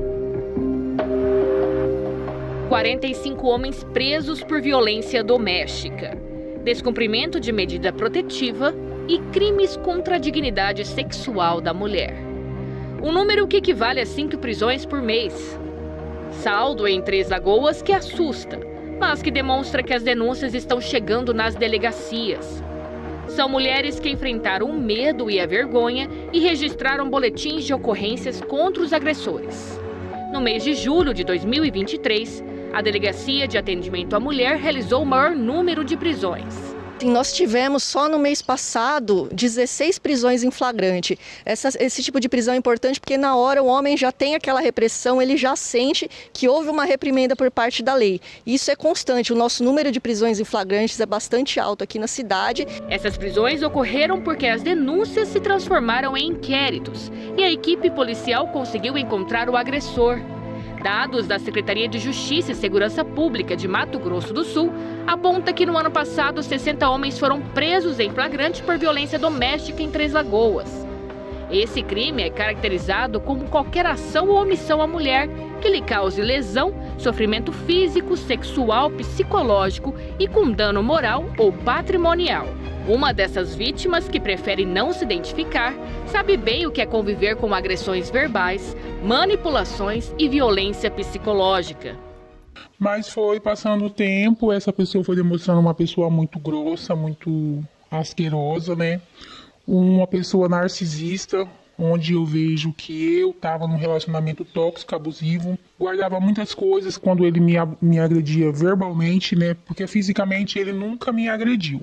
quarenta e cinco homens presos por violência doméstica, descumprimento de medida protetiva e crimes contra a dignidade sexual da mulher. Um número que equivale a cinco prisões por mês. Saldo em Três Lagoas que assusta, mas que demonstra que as denúncias estão chegando nas delegacias. São mulheres que enfrentaram o medo e a vergonha e registraram boletins de ocorrências contra os agressores. No mês de julho de dois mil e vinte e três, a Delegacia de Atendimento à Mulher realizou o maior número de prisões. Nós tivemos só no mês passado dezesseis prisões em flagrante. Essa, esse tipo de prisão é importante porque na hora o homem já tem aquela repressão, ele já sente que houve uma reprimenda por parte da lei. Isso é constante, o nosso número de prisões em flagrantes é bastante alto aqui na cidade. Essas prisões ocorreram porque as denúncias se transformaram em inquéritos e a equipe policial conseguiu encontrar o agressor. Dados da Secretaria de Justiça e Segurança Pública de Mato Grosso do Sul apontam que no ano passado sessenta homens foram presos em flagrante por violência doméstica em Três Lagoas. Esse crime é caracterizado como qualquer ação ou omissão à mulher que lhe cause lesão, sofrimento físico, sexual, psicológico e com dano moral ou patrimonial. Uma dessas vítimas, que prefere não se identificar, sabe bem o que é conviver com agressões verbais, manipulações e violência psicológica. Mas foi passando o tempo, essa pessoa foi demonstrando uma pessoa muito grossa, muito asquerosa, né? Uma pessoa narcisista, onde eu vejo que eu estava num relacionamento tóxico, abusivo, guardava muitas coisas quando ele me, me agredia verbalmente, né? Porque fisicamente ele nunca me agrediu.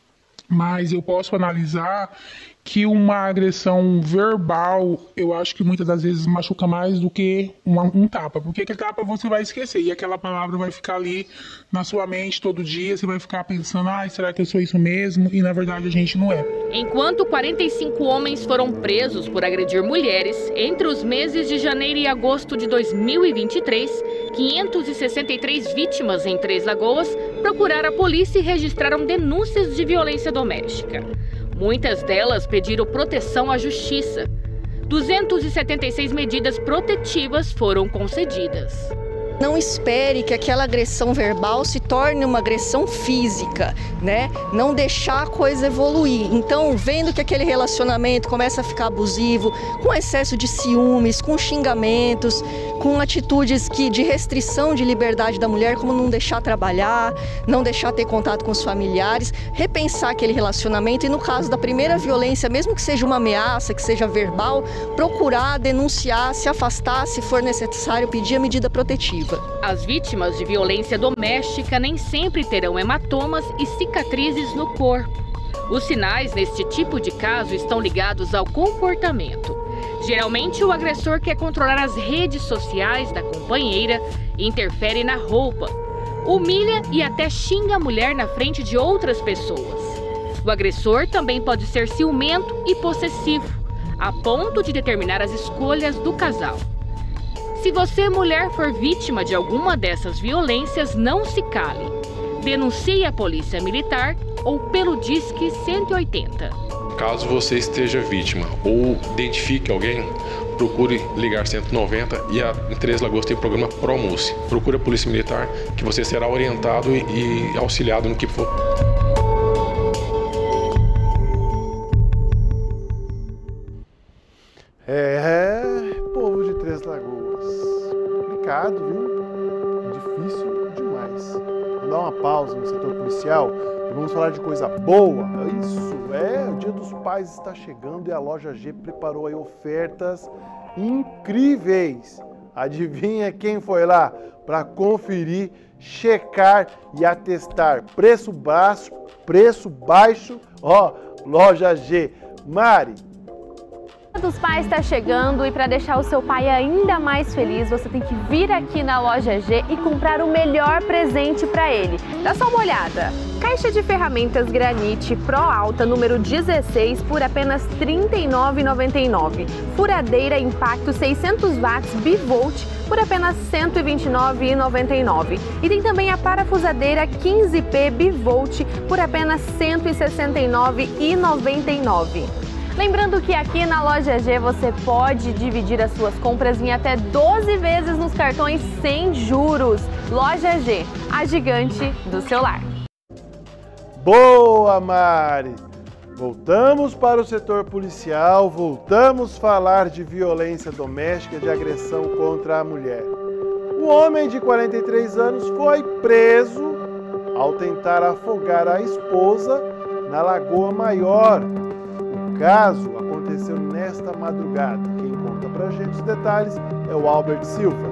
Mas eu posso analisar que uma agressão verbal, eu acho que muitas das vezes machuca mais do que uma, um tapa. Porque aquele tapa você vai esquecer e aquela palavra vai ficar ali na sua mente todo dia. Você vai ficar pensando, ah, será que eu sou isso mesmo? E na verdade a gente não é. Enquanto quarenta e cinco homens foram presos por agredir mulheres, entre os meses de janeiro e agosto de dois mil e vinte e três, quinhentas e sessenta e três vítimas em Três Lagoas procuraram a polícia e registraram denúncias de violência doméstica. Muitas delas pediram proteção à justiça. duzentas e setenta e seis medidas protetivas foram concedidas. Não espere que aquela agressão verbal se torne uma agressão física, né? Não deixar a coisa evoluir. Então, vendo que aquele relacionamento começa a ficar abusivo, com excesso de ciúmes, com xingamentos, com atitudes que, de restrição de liberdade da mulher, como não deixar trabalhar, não deixar ter contato com os familiares, repensar aquele relacionamento e, no caso da primeira violência, mesmo que seja uma ameaça, que seja verbal, procurar denunciar, se afastar, se for necessário, pedir a medida protetiva. As vítimas de violência doméstica nem sempre terão hematomas e cicatrizes no corpo. Os sinais neste tipo de caso estão ligados ao comportamento. Geralmente, o agressor quer controlar as redes sociais da companheira, interfere na roupa, humilha e até xinga a mulher na frente de outras pessoas. O agressor também pode ser ciumento e possessivo, a ponto de determinar as escolhas do casal. Se você, mulher, for vítima de alguma dessas violências, não se cale. Denuncie a Polícia Militar ou pelo Disque cento e oitenta. Caso você esteja vítima ou identifique alguém, procure ligar cento e noventa e a, em Três Lagoas tem o programa ProMUSE. Procure a Polícia Militar que você será orientado e, e auxiliado no que for. É, povo de Três Lagoas. Complicado, viu? Difícil demais. Vamos dar uma pausa no setor policial e vamos falar de coisa boa. Isso, é, o Dia dos Pais está chegando e a Loja G preparou aí ofertas incríveis. Adivinha quem foi lá para conferir, checar e atestar preço baixo, preço baixo, ó, Loja G. Mari. O Dia dos Pais está chegando e para deixar o seu pai ainda mais feliz, você tem que vir aqui na Loja G e comprar o melhor presente para ele. Dá só uma olhada. Caixa de ferramentas Granite Pro Alta número dezesseis por apenas trinta e nove reais e noventa e nove centavos. Furadeira Impacto seiscentos watts Bivolt por apenas cento e vinte e nove reais e noventa e nove centavos. E tem também a parafusadeira quinze P Bivolt por apenas cento e sessenta e nove reais e noventa e nove centavos. Lembrando que aqui na Loja G você pode dividir as suas compras em até doze vezes nos cartões sem juros. Loja G, a gigante do celular. Boa, Mari! Voltamos para o setor policial, voltamos a falar de violência doméstica, de agressão contra a mulher. Um homem de quarenta e três anos foi preso ao tentar afogar a esposa na Lagoa Maior. O caso aconteceu nesta madrugada. Quem conta pra gente os detalhes é o Albert Silva.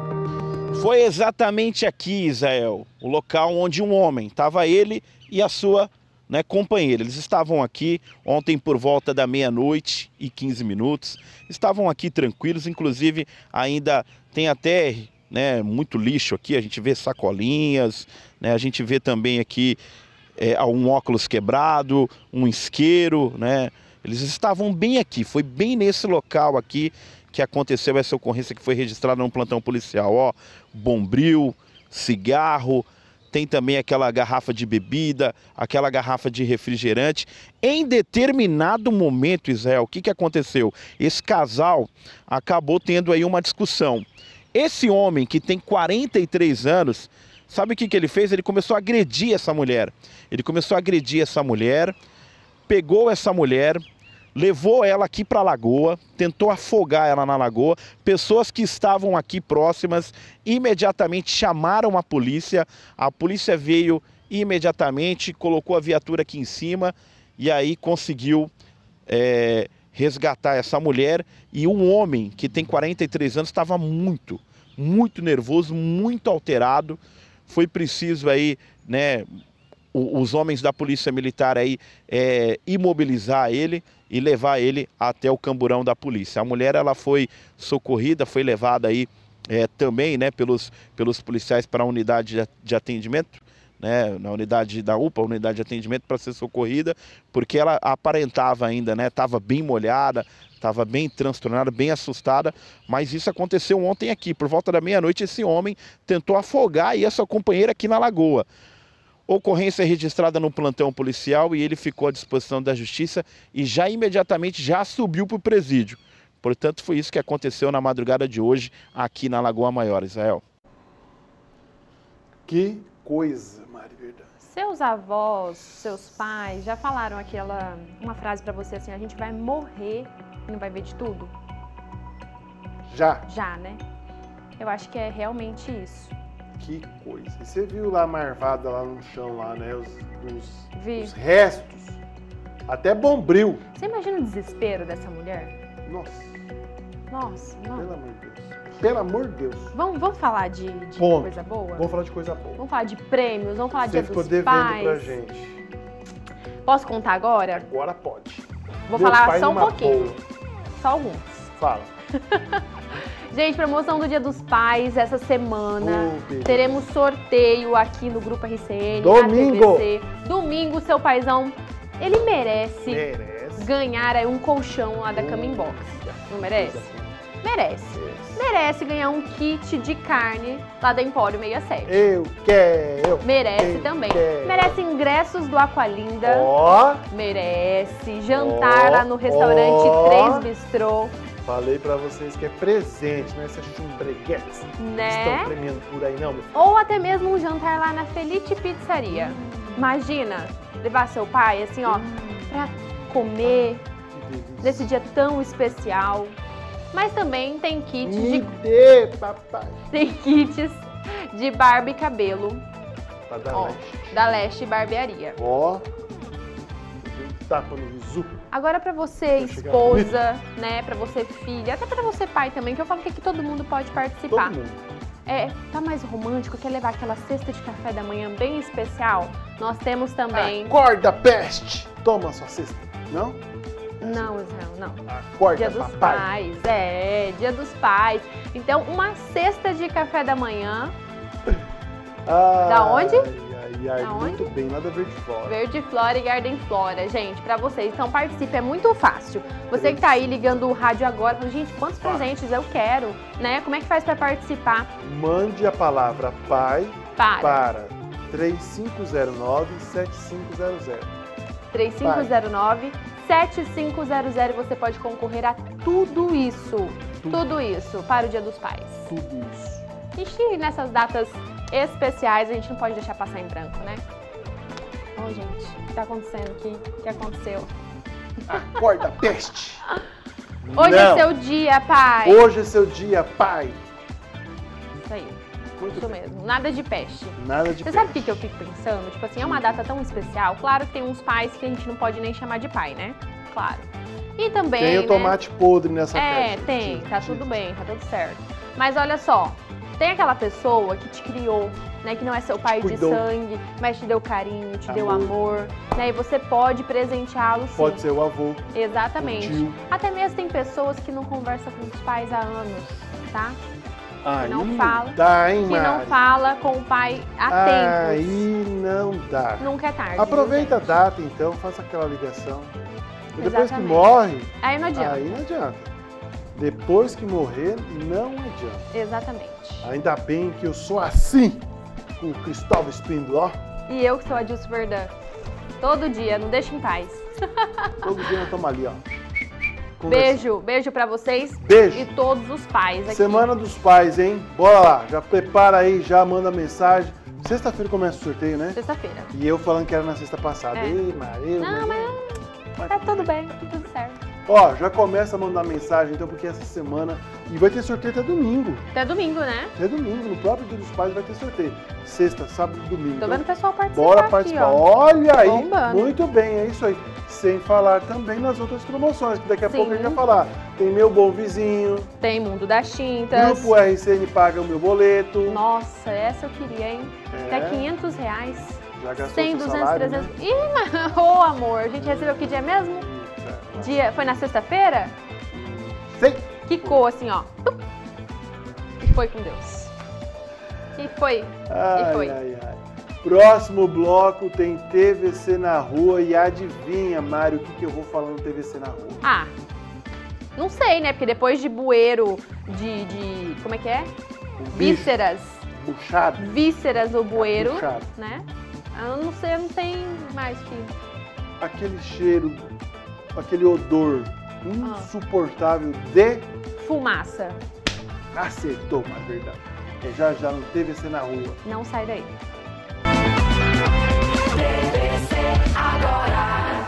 Foi exatamente aqui, Israel, o local onde um homem, estava ele e a sua né, companheira. Eles estavam aqui ontem por volta da meia-noite e quinze minutos. Estavam aqui tranquilos, inclusive ainda tem até né, muito lixo aqui. A gente vê sacolinhas, né, a gente vê também aqui é, um óculos quebrado, um isqueiro, né? Eles estavam bem aqui, foi bem nesse local aqui que aconteceu essa ocorrência que foi registrada no plantão policial. Ó, bombril, cigarro, tem também aquela garrafa de bebida, aquela garrafa de refrigerante. Em determinado momento, Israel, o que, que aconteceu? Esse casal acabou tendo aí uma discussão. Esse homem que tem quarenta e três anos, sabe o que, que ele fez? Ele começou a agredir essa mulher. Ele começou a agredir essa mulher, pegou essa mulher, levou ela aqui para a lagoa, tentou afogar ela na lagoa. Pessoas que estavam aqui próximas imediatamente chamaram a polícia. A polícia veio imediatamente, colocou a viatura aqui em cima e aí conseguiu é, resgatar essa mulher. E um homem que tem quarenta e três anos estava muito, muito nervoso, muito alterado. Foi preciso aí, né, os homens da polícia militar aí é, imobilizar ele e levar ele até o camburão da polícia. A mulher ela foi socorrida, foi levada aí é, também, né, pelos, pelos policiais para a unidade de atendimento, né, na unidade da U P A, unidade de atendimento, para ser socorrida, porque ela aparentava ainda, né, estava bem molhada, estava bem transtornada, bem assustada, mas isso aconteceu ontem aqui, por volta da meia-noite. Esse homem tentou afogar aí a sua companheira aqui na lagoa. Ocorrência registrada no plantão policial e ele ficou à disposição da justiça e já imediatamente já subiu para o presídio. Portanto, foi isso que aconteceu na madrugada de hoje aqui na Lagoa Maior, Israel. Que coisa, Mari, verdade. Seus avós, seus pais já falaram aquela uma frase para você assim: a gente vai morrer e não vai ver de tudo? Já. Já, né? Eu acho que é realmente isso. Que coisa. E você viu lá a marvada lá no chão, lá, né? Os, os, os restos. Até bombril. Você imagina o desespero dessa mulher? Nossa. Nossa, não. Pelo amor de Deus. Pelo amor de Deus. Vamos, vamos falar de, de coisa boa? Vamos falar de coisa boa. Vamos falar de prêmios, vamos falar de Dia dos Pais. Você ficou devendo pra gente. Posso contar agora? Agora pode. Vou Meu falar pai só um numa pouquinho. boa. Só alguns. Fala. Gente, promoção do Dia dos Pais essa semana. Oh, teremos sorteio aqui no Grupo R C N. Domingo. Na T V C. Domingo, seu paizão, ele merece, merece. ganhar aí um colchão lá da Cama Inbox. Não merece? Merece. Merece ganhar um kit de carne lá da Empório sessenta e sete. Eu quero. Merece eu também. Quero. Merece ingressos do Aqualinda. Ó. Merece. Jantar Ó. lá no restaurante Ó. Três Bistrô. Falei pra vocês que é presente, não é esses chumbreguetes Né? que estão premiando por aí, não, meu filho. Ou até mesmo um jantar lá na Felice Pizzaria. Hum. Imagina, levar seu pai, assim, ó, hum. pra comer nesse dia tão especial. Mas também tem kits Me de... dê, papai. Tem kits de barba e cabelo. Pra dar ó, leste. da Leste Barbearia. Ó. Tapa no visu. Agora pra você, esposa, né, pra você filha, até pra você pai também, que eu falo que aqui todo mundo pode participar. Todo mundo. É, tá mais romântico, quer levar aquela cesta de café da manhã bem especial? Nós temos também... Acorda, peste! Toma sua cesta, não? Não, Israel, não. Acorda, Dia dos papai. Pais, é, Dia dos Pais. Então, uma cesta de café da manhã. Ai, da onde? Ai, ai, da muito onde? bem, nada Verde Flora. Verde Flora e Garden Flora, gente, pra vocês. Então, participe, é muito fácil. Você que tá aí ligando o rádio agora, falando, gente, quantos presentes eu quero, né? Como é que faz pra participar? Mande a palavra pai para, para três cinco zero nove, sete cinco zero zero. três cinco zero nove, sete cinco zero zero você pode concorrer a tudo isso. Tudo, tudo isso para o Dia dos Pais. Tudo isso. A gente, nessas datas especiais, a gente não pode deixar passar em branco, né? Ô, oh, gente, o que tá acontecendo aqui? O que aconteceu? Acorda, peste! Hoje Não. é seu dia, pai! Hoje é seu dia, pai! Isso aí. Muito Isso bem. mesmo. Nada de peste. Nada de Você peste. sabe o que que eu fico pensando? Tipo assim, é uma data tão especial. Claro que tem uns pais que a gente não pode nem chamar de pai, né? Claro. E também, Tem o né? tomate podre nessa É, festa. tem. Tá tudo bem, tá tudo certo. Mas olha só, tem aquela pessoa que te criou, né? Que não é seu pai de Cuidou. sangue, mas te deu carinho, te deu Amor. amor, né? E você pode presenteá-lo sim. Pode ser o avô. Exatamente. o tio. Até mesmo tem pessoas que não conversam com os pais há anos, tá? Aí que não fala, dá, hein, que não Mari? fala com o pai há tempos. Aí não dá. Nunca é tarde. Aproveita a viu, data, então, faça aquela ligação. E depois que Exatamente. morre, Aí não adianta. aí não adianta. Depois que morrer, não adianta. Exatamente. Ainda bem que eu sou assim, com o Cristóvão Espíndola, ó. E eu que sou a Dilson Verdão. Todo dia, não deixa em paz. Todo dia nós estamos ali, ó. Beijo, beijo pra vocês. Beijo. E todos os pais aqui. Semana dos Pais, hein? Bora lá, já prepara aí, já manda mensagem. Sexta-feira começa o sorteio, né? Sexta-feira. E eu falando que era na sexta passada. É. Ei, Maria. Não, mas tá tudo bem, tá tudo certo. Ó, já começa a mandar mensagem, então, porque essa semana... E vai ter sorteio até domingo. Até domingo, né? Até domingo, no próprio Dia dos Pais vai ter sorteio. Sexta, sábado e domingo. Tô Então, vendo o pessoal participar bora aqui, participar. ó. Olha aí, Bombando. muito bem, é isso aí. Sem falar também nas outras promoções, que daqui a Sim. pouco a gente vai falar. Tem Meu Bom Vizinho, Tem Mundo das Tintas. Grupo R C N Paga o Meu Boleto. Nossa, essa eu queria, hein? É. Até quinhentos reais. Já gastou cem, seu duzentos, salário, trezentos. né? Ih, mas, ô amor, a gente recebeu que dia mesmo? Dia, foi na sexta-feira? Sim. Quicou assim, ó. E foi com Deus. E foi. Ai, e foi. ai, ai. Próximo bloco tem T V C na rua e adivinha, Mário, o que, que eu vou falar no T V C na rua? Ah, não sei, né? Porque depois de bueiro, de, de como é que é? Vísceras. Buchado. Vísceras ou bueiro, Buchado. né? Eu não sei, não tem mais que... Aquele cheiro, aquele odor insuportável de... Fumaça. Acertou, mas verdade. É já já no T V C na rua. Não sai daí. T V C agora.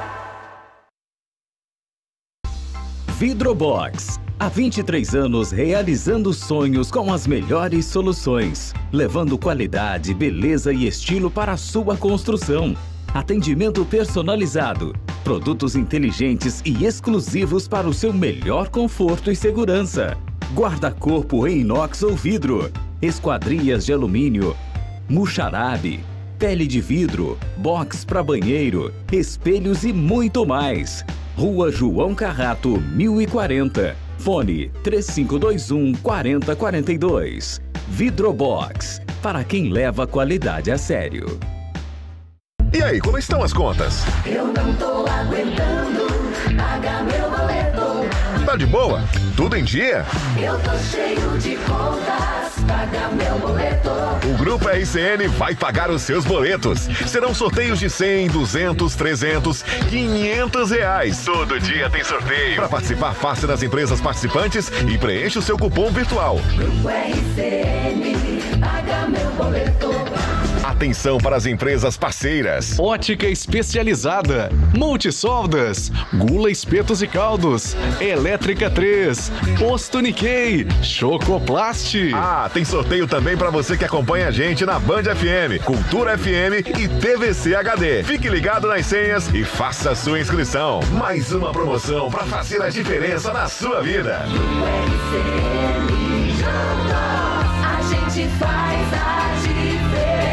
Vidrobox. Há vinte e três anos realizando sonhos com as melhores soluções, levando qualidade, beleza e estilo para a sua construção. Atendimento personalizado, produtos inteligentes e exclusivos para o seu melhor conforto e segurança. Guarda-corpo em inox ou vidro, esquadrias de alumínio, muxarabe, pele de vidro, box para banheiro, espelhos e muito mais. Rua João Carrato, mil e quarenta. Fone três cinco dois um, quatro zero quatro dois. Vidrobox, para quem leva a qualidade a sério. E aí, como estão as contas? Eu não tô aguentando pagar meu boleto. Tá de boa? Tudo em dia? Eu tô cheio de contas, pagar meu boleto. O Grupo R C N vai pagar os seus boletos. Serão sorteios de cem, duzentos, trezentos, quinhentos reais. Todo dia tem sorteio. Para participar, faça nas empresas participantes e preencha o seu cupom virtual. Grupo R C N, paga meu boleto. Atenção para as empresas parceiras. Ótica especializada, Multisoldas, Gula Espetos e Caldos, Elétrica três, Posto Nikkei, Chocoplast. Ah, tem sorteio também para você que acompanha a gente na Band F M, Cultura F M e T V C H D. Fique ligado nas senhas e faça a sua inscrição. Mais uma promoção para fazer a diferença na sua vida. No R C N juntos, a gente faz a diferença.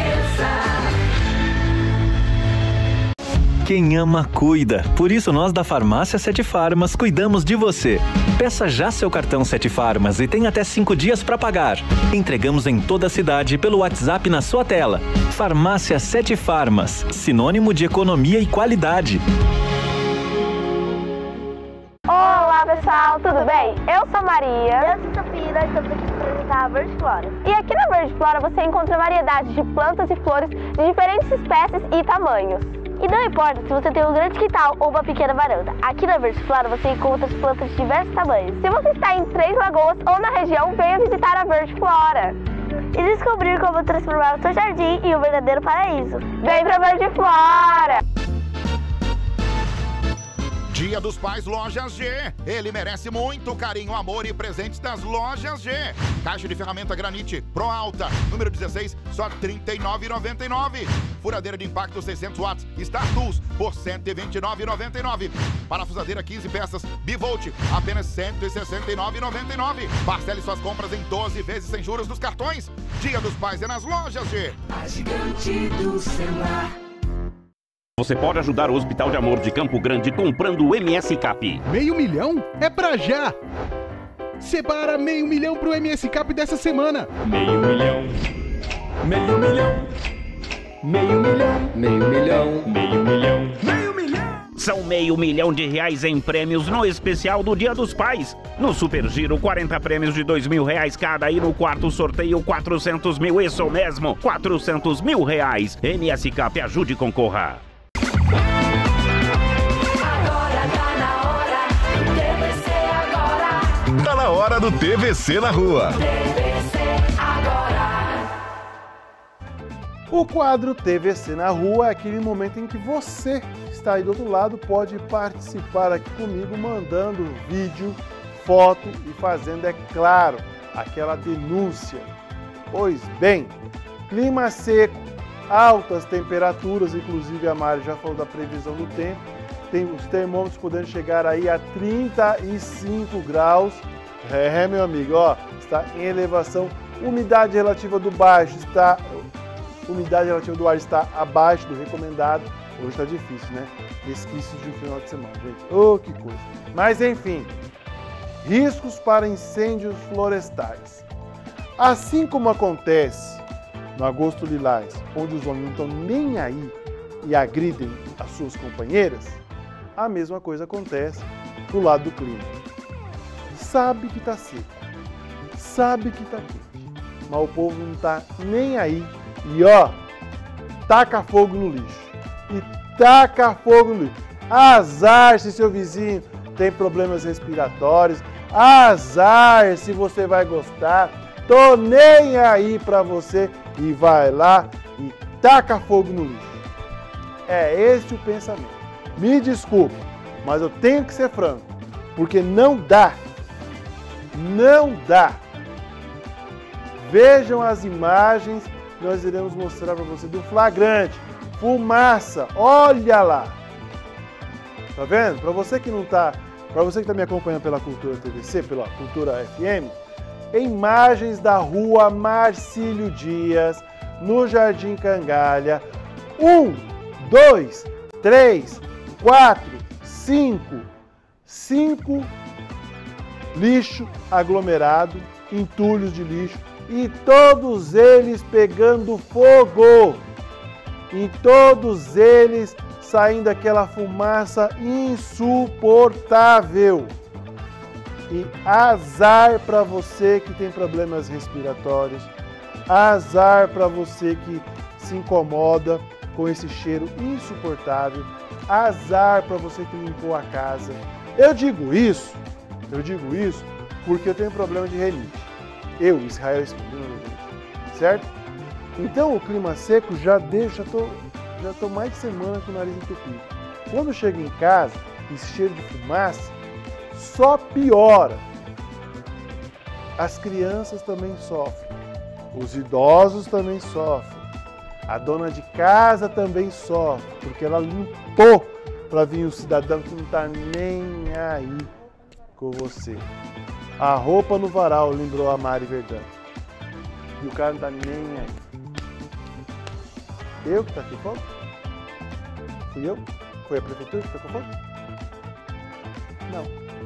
Quem ama, cuida. Por isso, nós da Farmácia Sete Farmas cuidamos de você. Peça já seu cartão Sete Farmas e tem até cinco dias para pagar. Entregamos em toda a cidade pelo WhatsApp na sua tela. Farmácia Sete Farmas, sinônimo de economia e qualidade. Olá pessoal, tudo bem? Eu sou Maria. Eu sou Sofia, estamos aqui para apresentar a Verde Flora. E aqui na Verde Flora você encontra variedade de plantas e flores de diferentes espécies e tamanhos. E não importa se você tem um grande quintal ou uma pequena varanda, aqui na Verde Flora você encontra as plantas de diversos tamanhos. Se você está em Três Lagoas ou na região, venha visitar a Verde Flora e descobrir como transformar o seu jardim em um verdadeiro paraíso. Vem pra Verde Flora! Dia dos Pais Lojas G. Ele merece muito carinho, amor e presentes das Lojas G. Caixa de ferramenta Granite Pro Alta, número dezesseis, só trinta e nove reais e noventa e nove centavos. Furadeira de impacto seiscentos watts Star Tools por cento e vinte e nove reais e noventa e nove centavos. Parafusadeira quinze peças Bivolt, apenas cento e sessenta e nove reais e noventa e nove centavos. Parcele suas compras em doze vezes sem juros dos cartões. Dia dos Pais é nas Lojas G. A gigante do celular. Você pode ajudar o Hospital de Amor de Campo Grande comprando o M S Cap. Meio milhão? É pra já! Separa meio milhão pro M S Cap dessa semana. Meio milhão. Meio milhão. Meio milhão. Meio milhão. Meio milhão. Meio milhão. São meio milhão de reais em prêmios no especial do Dia dos Pais. No Super Giro, quarenta prêmios de dois mil reais cada e no quarto sorteio quatrocentos mil. Isso mesmo, quatrocentos mil reais. M S Cap, ajude e concorra. Tá na hora do T V C na rua. O quadro T V C na rua é aquele momento em que você que está aí do outro lado pode participar aqui comigo mandando vídeo, foto e fazendo, é claro, aquela denúncia. Pois bem, clima seco, altas temperaturas, inclusive a Mari já falou da previsão do tempo, tem os termômetros podendo chegar aí a trinta e cinco graus. É, meu amigo, ó, está em elevação. Umidade relativa do baixo está, umidade relativa do ar está abaixo do recomendado. Hoje está difícil, né? Resquícios de um final de semana, gente. Oh, que coisa. Mas enfim, riscos para incêndios florestais. Assim como acontece no Agosto Lilás, onde os homens não estão nem aí e agridem as suas companheiras, a mesma coisa acontece do lado do clima. Sabe que está seco, sabe que está quente, mas o povo não está nem aí e ó, taca fogo no lixo, e taca fogo no lixo. Azar se seu vizinho tem problemas respiratórios, azar se você vai gostar, tô nem aí para você e vai lá e taca fogo no lixo. É esse o pensamento. Me desculpe, mas eu tenho que ser franco, porque não dá, não dá. Vejam as imagens que nós iremos mostrar para você do flagrante. Fumaça, olha lá. Tá vendo? Para você que não tá, para você que está me acompanhando pela Cultura T V C, pela Cultura F M, imagens da rua Marcílio Dias, no Jardim Cangalha. Um, dois, três, quatro, cinco, cinco lixo aglomerado, entulhos de lixo e todos eles pegando fogo, e todos eles saindo aquela fumaça insuportável. E azar para você que tem problemas respiratórios, azar para você que se incomoda com esse cheiro insuportável, azar para você que limpou a casa. Eu digo isso, eu digo isso porque eu tenho problema de rinite. Eu, Israel, certo? Então o clima seco já deixa, tô, já tô mais de semana com o nariz entupido. Quando chego em casa, esse cheiro de fumaça só piora. As crianças também sofrem, os idosos também sofrem. A dona de casa também sofre, porque ela limpou para vir o cidadão que não está nem aí com você. A roupa no varal, lembrou a Mari Verdão. E o cara não está nem aí. Eu que taquei fogo? Fui eu? Foi a prefeitura que tacou fogo? Não.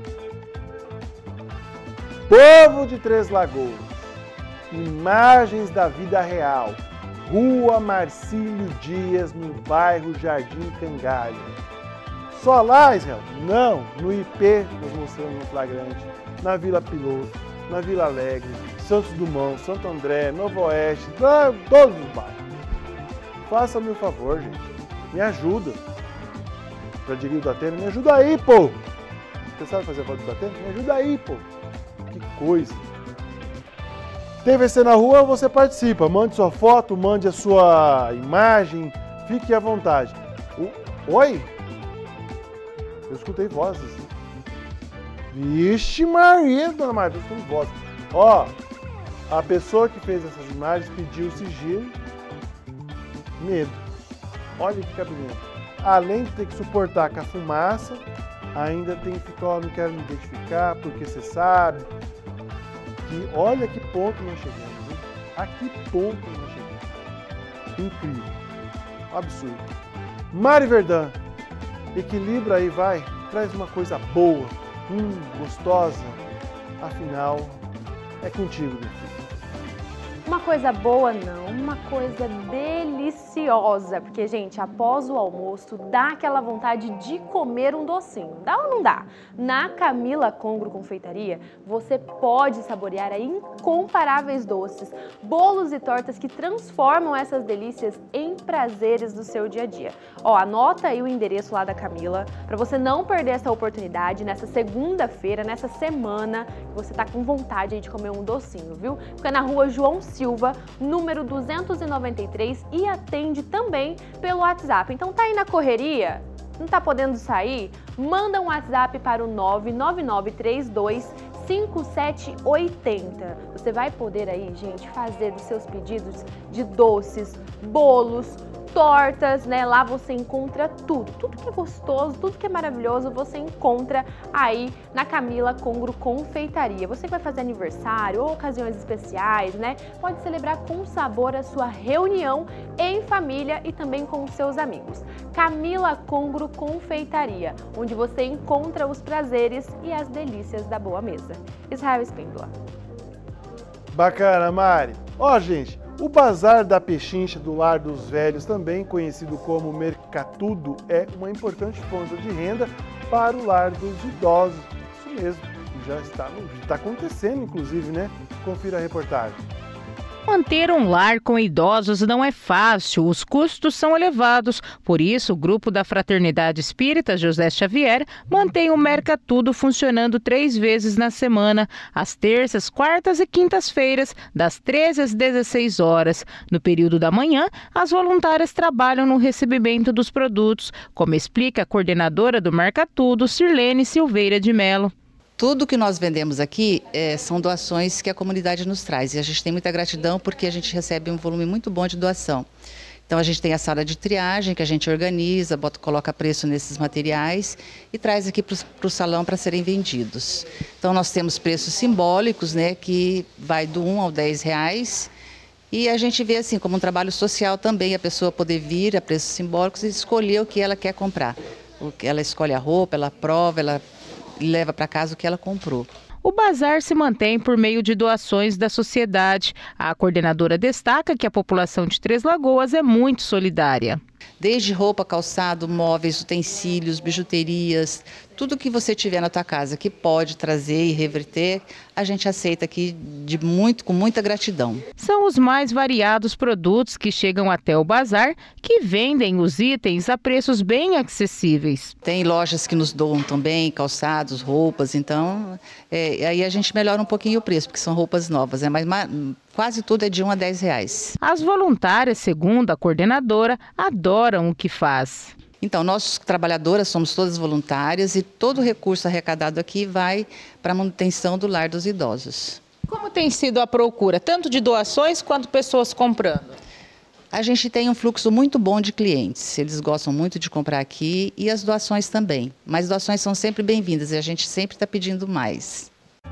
Povo de Três Lagoas. Imagens da vida real. Rua Marcílio Dias, no bairro Jardim Cangalha. Só lá, Israel? Não, no I P, nós mostramos no flagrante, na Vila Piloto, na Vila Alegre, Santos Dumont, Santo André, Novo Oeste, todos os bairros. Faça-me o favor, gente. Me ajuda. Já diria o Datena, me ajuda aí, pô. Você sabe fazer a voz do Datena? Me ajuda aí, pô. Que coisa. T V C na rua, você participa. Mande sua foto, mande a sua imagem. Fique à vontade. O... Oi? Eu escutei vozes. Vixe Maria, dona Maria, eu escutei vozes. Ó, a pessoa que fez essas imagens pediu sigilo. Medo. Olha que cabimento. Além de ter que suportar com a fumaça, ainda tem que ficar, ó, não quero me identificar, porque você sabe que olha que ponto nós chegamos, hein? A que ponto nós chegamos. Incrível. Absurdo. Mari Verdun, equilibra aí, vai, traz uma coisa boa, hum, gostosa, afinal, é contigo, meu filho. Uma coisa boa não, uma coisa deliciosa, porque, gente, após o almoço dá aquela vontade de comer um docinho, dá ou não dá? Na Camila Congro Confeitaria, você pode saborear aí incomparáveis doces, bolos e tortas que transformam essas delícias em prazeres do seu dia a dia. Ó, anota aí o endereço lá da Camila, para você não perder essa oportunidade nessa segunda-feira, nessa semana, que você tá com vontade aí de comer um docinho, viu? Fica na rua João Silva, número duzentos e noventa e três, e atende também pelo WhatsApp. Então tá aí na correria? Não tá podendo sair? Manda um WhatsApp para o nove nove nove três dois cinco sete oito zero. Você vai poder aí, gente, fazer os seus pedidos de doces, bolos, tortas, né? Lá você encontra tudo, tudo que é gostoso, tudo que é maravilhoso, você encontra aí na Camila Congro Confeitaria. Você que vai fazer aniversário ou ocasiões especiais, né? Pode celebrar com sabor a sua reunião em família e também com os seus amigos. Camila Congro Confeitaria, onde você encontra os prazeres e as delícias da boa mesa. Israel Espíndola. Bacana, Mari. Ó, gente, o Bazar da Pechincha do Lar dos Velhos, também conhecido como Mercatudo, é uma importante fonte de renda para o lar dos idosos. Isso mesmo, já está, está acontecendo, inclusive, né? Confira a reportagem. Manter um lar com idosos não é fácil, os custos são elevados. Por isso, o grupo da Fraternidade Espírita José Xavier mantém o Mercatudo funcionando três vezes na semana, às terças, quartas e quintas-feiras, das treze às dezesseis horas. No período da manhã, as voluntárias trabalham no recebimento dos produtos, como explica a coordenadora do Mercatudo, Sirlene Silveira de Melo. Tudo que nós vendemos aqui é, são doações que a comunidade nos traz e a gente tem muita gratidão porque a gente recebe um volume muito bom de doação. Então a gente tem a sala de triagem que a gente organiza, bota, coloca preço nesses materiais e traz aqui para o salão para serem vendidos. Então nós temos preços simbólicos, né, que vai do um ao dez reais. E a gente vê assim como um trabalho social também, a pessoa poder vir a preços simbólicos e escolher o que ela quer comprar. Ela escolhe a roupa, ela prova, ela leva para casa o que ela comprou. O bazar se mantém por meio de doações da sociedade. A coordenadora destaca que a população de Três Lagoas é muito solidária. Desde roupa, calçado, móveis, utensílios, bijuterias, tudo que você tiver na tua casa que pode trazer e reverter, a gente aceita aqui de muito, com muita gratidão. São os mais variados produtos que chegam até o bazar, que vendem os itens a preços bem acessíveis. Tem lojas que nos doam também, calçados, roupas, então é, aí a gente melhora um pouquinho o preço, porque são roupas novas, né? Mas quase tudo é de um a dez reais. As voluntárias, segundo a coordenadora, adoram o que faz. Então, nós trabalhadoras somos todas voluntárias e todo o recurso arrecadado aqui vai para a manutenção do lar dos idosos. Como tem sido a procura, tanto de doações quanto pessoas comprando? A gente tem um fluxo muito bom de clientes, eles gostam muito de comprar aqui e as doações também. Mas doações são sempre bem-vindas e a gente sempre está pedindo mais.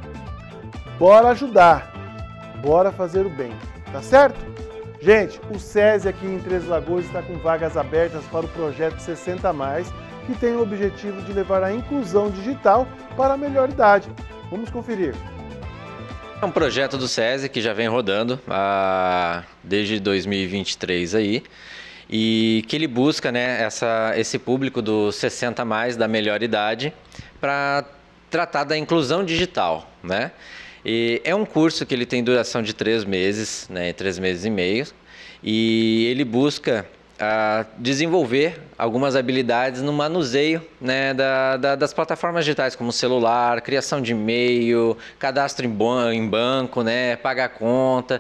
Bora ajudar, bora fazer o bem, tá certo? Gente, o SESI aqui em Três Lagoas está com vagas abertas para o projeto sessenta a mais, que tem o objetivo de levar a inclusão digital para a melhor idade. Vamos conferir. É um projeto do SESI que já vem rodando ah, desde dois mil e vinte e três aí, e que ele busca, né, essa, esse público do sessenta a mais, da melhor idade, para tratar da inclusão digital, né? E é um curso que ele tem duração de três meses, né, três meses e meio, e ele busca a desenvolver algumas habilidades no manuseio, né, da, da, das plataformas digitais, como celular, criação de e-mail, cadastro em, ban em banco, né, pagar conta.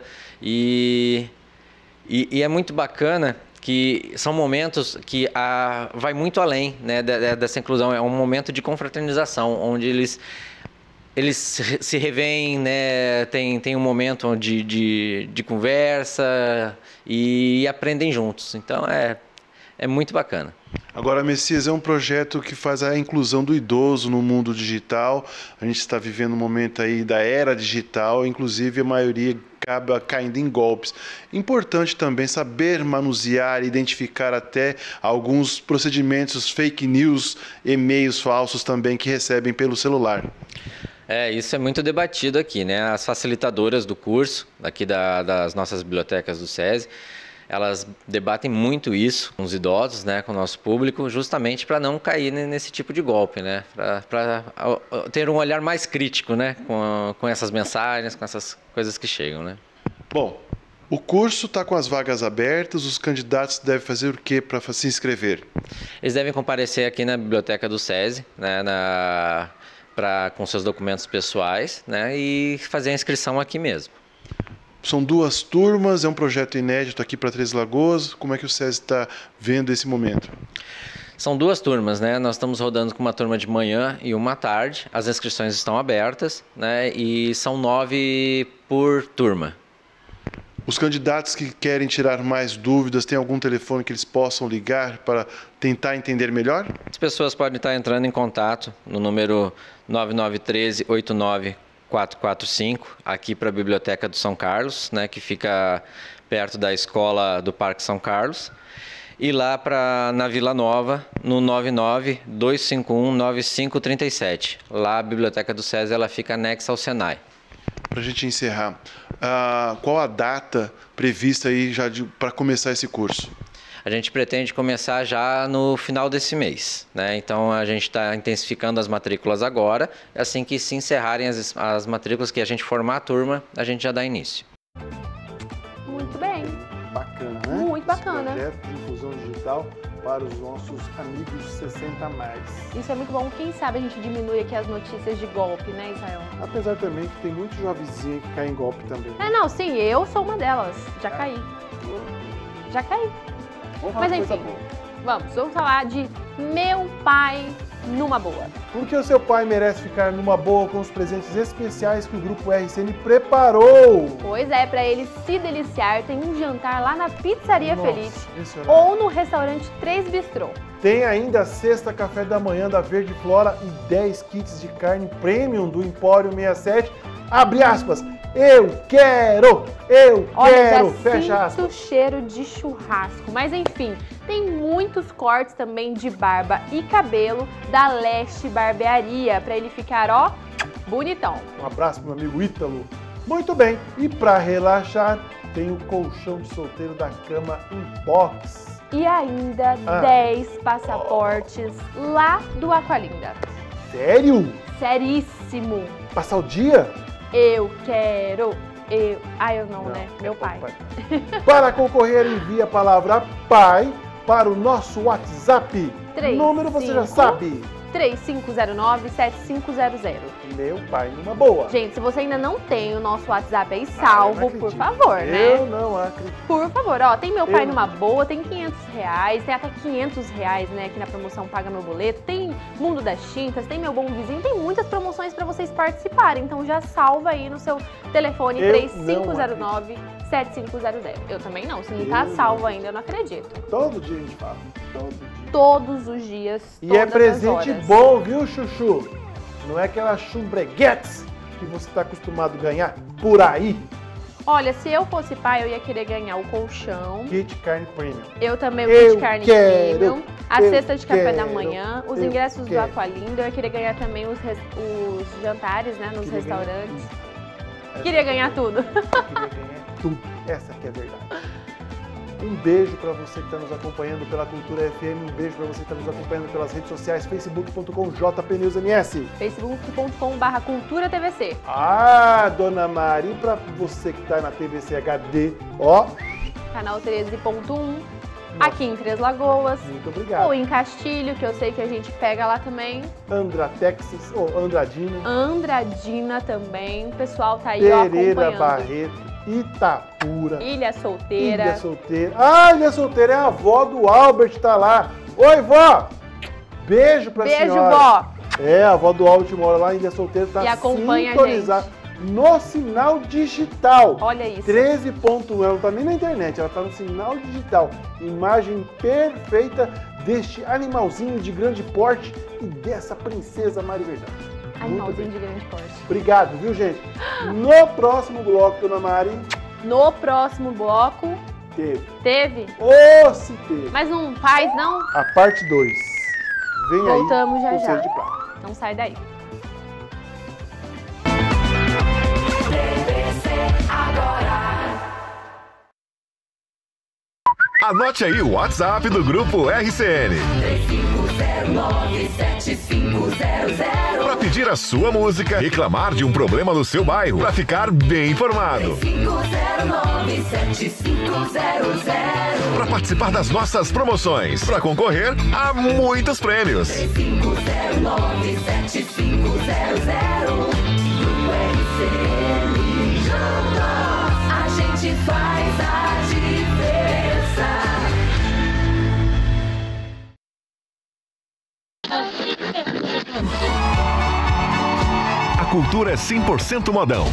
E, e, e é muito bacana que são momentos que a, vai muito além, né, dessa inclusão. É um momento de confraternização, onde eles... Eles se revêem, né? tem, tem um momento de, de, de conversa e aprendem juntos. Então é, é muito bacana. Agora, Messias, é um projeto que faz a inclusão do idoso no mundo digital. A gente está vivendo um momento aí da era digital, inclusive a maioria acaba caindo em golpes. Importante também saber manusear, identificar até alguns procedimentos, fake news, e-mails falsos também que recebem pelo celular. É, isso é muito debatido aqui, né? As facilitadoras do curso, aqui da, das nossas bibliotecas do SESI, elas debatem muito isso com os idosos, né, com o nosso público, justamente para não cair nesse tipo de golpe, né? Para ter um olhar mais crítico, né, com, com essas mensagens, com essas coisas que chegam, né? Bom, o curso está com as vagas abertas, os candidatos devem fazer o que para se inscrever? Eles devem comparecer aqui na biblioteca do SESI, né, na... Pra, com seus documentos pessoais, né, e fazer a inscrição aqui mesmo. São duas turmas, é um projeto inédito aqui para Três Lagoas. Como é que o SESI está vendo esse momento? São duas turmas, né? Nós estamos rodando com uma turma de manhã e uma à tarde. As inscrições estão abertas, né, e são nove por turma. Os candidatos que querem tirar mais dúvidas, tem algum telefone que eles possam ligar para tentar entender melhor? As pessoas podem estar entrando em contato no número nove nove um três, oito nove quatro quatro cinco, aqui para a Biblioteca do São Carlos, né, que fica perto da escola do Parque São Carlos. E lá pra, na Vila Nova, no nove nove dois cinco um nove cinco três sete. Lá a Biblioteca do SESI ela fica anexa ao Senai. Para a gente encerrar, uh, qual a data prevista aí já para começar esse curso? A gente pretende começar já no final desse mês, né? Então a gente está intensificando as matrículas agora, assim que se encerrarem as, as matrículas, que a gente formar a turma, a gente já dá início. Muito bem. Bacana, né? Muito bacana. Esse projeto de inclusão digital para os nossos amigos sessenta a mais. Isso é muito bom. Quem sabe a gente diminui aqui as notícias de golpe, né, Israel? Apesar também que tem muito jovenzinho que cai em golpe também. É, não, sim, eu sou uma delas. Já é. caí. Já caí. Vamos falar Mas de coisa enfim, boa. vamos, vamos falar de Meu Pai numa Boa. Porque o seu pai merece ficar numa boa com os presentes especiais que o Grupo R C N preparou. Pois é, para ele se deliciar, tem um jantar lá na Pizzaria Nossa, Feliz impressionante. ou no restaurante Três Bistrô. Tem ainda a sexta café da manhã da Verde Flora e dez kits de carne premium do Empório sessenta e sete. Abre aspas, eu quero, eu Olha, quero, já fecha sinto aspas. cheiro de churrasco. Mas enfim, tem muitos cortes também de barba e cabelo da Leste Barbearia, para ele ficar, ó, bonitão. Um abraço pro meu amigo Ítalo. Muito bem, e para relaxar, tem o colchão de solteiro da cama em box. E ainda Ah. dez passaportes lá do Aqualinda. Sério? Seríssimo. Passar o dia? Eu quero, eu... Ah, eu não, Não, né? Meu pai. Para concorrer, envie a palavra pai para o nosso WhatsApp. Três, Número você já cinco, sabe. três cinco zero nove, sete cinco zero zero. Meu pai numa boa. Gente, se você ainda não tem o nosso WhatsApp aí Ah, eu salvo, não por acredito. favor, né? Eu não acredito. Por favor, ó, tem Meu Pai Eu- numa Boa, tem quinhentos reais, tem até quinhentos reais, né, aqui na promoção Paga Meu Boleto, tem Mundo das Tintas, tem Meu Bom Vizinho, tem muitas promoções para vocês participarem, então já salva aí no seu telefone Eu três não cinco zero nove, sete cinco zero zero. Eu também não, se não tá Eu salvo não. ainda, eu não acredito. Todo dia a gente fala. Todo dia. Todos os dias, E todas é presente as horas. bom, viu, Chuchu? Não é aquela chumbreguetes que você está acostumado a ganhar por aí. Olha, se eu fosse pai, eu ia querer ganhar o colchão. Kit carne premium. Eu também o Eu kit de carne quero, premium, a eu cesta de café da quero, manhã, os eu ingressos quero. do Aqualinda, eu ia querer ganhar também os, res- os jantares, né, nos Queria ganhar restaurantes. Essa Queria que é ganhar a tudo. verdade. Queria ganhar tudo. Essa que é a verdade. Um beijo para você que está nos acompanhando pela Cultura F M, um beijo para você que está nos acompanhando pelas redes sociais, facebook ponto com J P News M S. facebook ponto com barra Cultura T V C. Ah, Dona Mari, para você que está na T V C H D, ó, Canal treze ponto um. aqui em Três Lagoas. Muito obrigado. Ou em Castilho, que eu sei que a gente pega lá também. Andra, Texas, ou Andradina. Andradina também. O pessoal tá aí, Pereira, ó, acompanhando. Barreto, Itapura. Ilha Solteira. Ilha Solteira. Ah, Ilha Solteira é a avó do Albert, tá lá. Oi, vó! Beijo pra Beijo, senhora. Beijo, vó! É, a avó do Albert mora lá em Ilha Solteira, tá e acompanha sintonizada. A gente. No sinal digital. Olha isso. treze ponto um, ela não tá nem na internet, ela tá no sinal digital. Imagem perfeita deste animalzinho de grande porte e dessa princesa Mari Verdade. Animalzinho de grande porte. Obrigado, viu, gente? No próximo bloco, dona Mari. No próximo bloco. Teve. Teve? Ô, se teve. Mas não faz, não? A parte dois. Vem Voltamos aí. já já. De prata. Não sai daí. Anote aí o WhatsApp do Grupo R C N. três cinco zero nove sete cinco zero zero. Para pedir a sua música, reclamar de um problema no seu bairro, para ficar bem informado. três cinco zero nove sete cinco zero zero. Para participar das nossas promoções, para concorrer a muitos prêmios. três cinco zero nove sete cinco zero zero. Grupo R C N, juntos a gente faz a diferença. A cultura é cem por cento modão.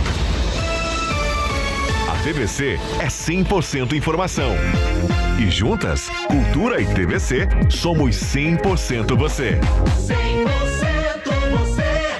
A T V C é cem por cento informação. E juntas, cultura e T V C, somos cem por cento você. cem por cento você.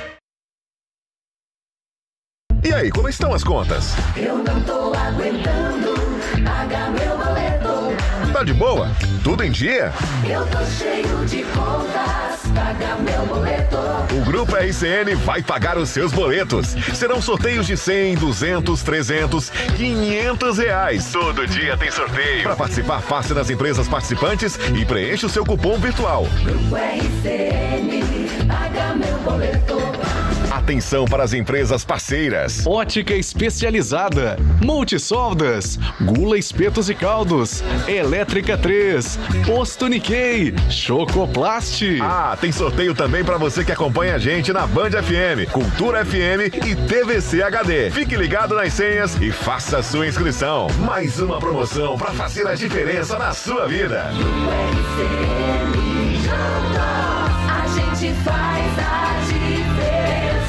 E aí, como estão as contas? Eu não tô aguentando pagar meu boleto. Tá de boa? Tudo em dia? Eu tô cheio de contas, pagar meu boleto. O Grupo R C N vai pagar os seus boletos. Serão sorteios de cem, duzentos, trezentos, quinhentos reais. Todo dia tem sorteio. Para participar, passe nas empresas participantes e preencha o seu cupom virtual. Grupo R C N, paga meu boleto. Atenção para as empresas parceiras. Ótica especializada, Multisoldas, Gula Espetos e Caldos, Elétrica três, Posto Nikkei, Chocoplast. Ah, tem sorteio também para você que acompanha a gente na Band F M, Cultura F M e T V C H D. Fique ligado nas senhas e faça a sua inscrição. Mais uma promoção para fazer a diferença na sua vida. Grupo R C N, juntos a gente faz a diferença.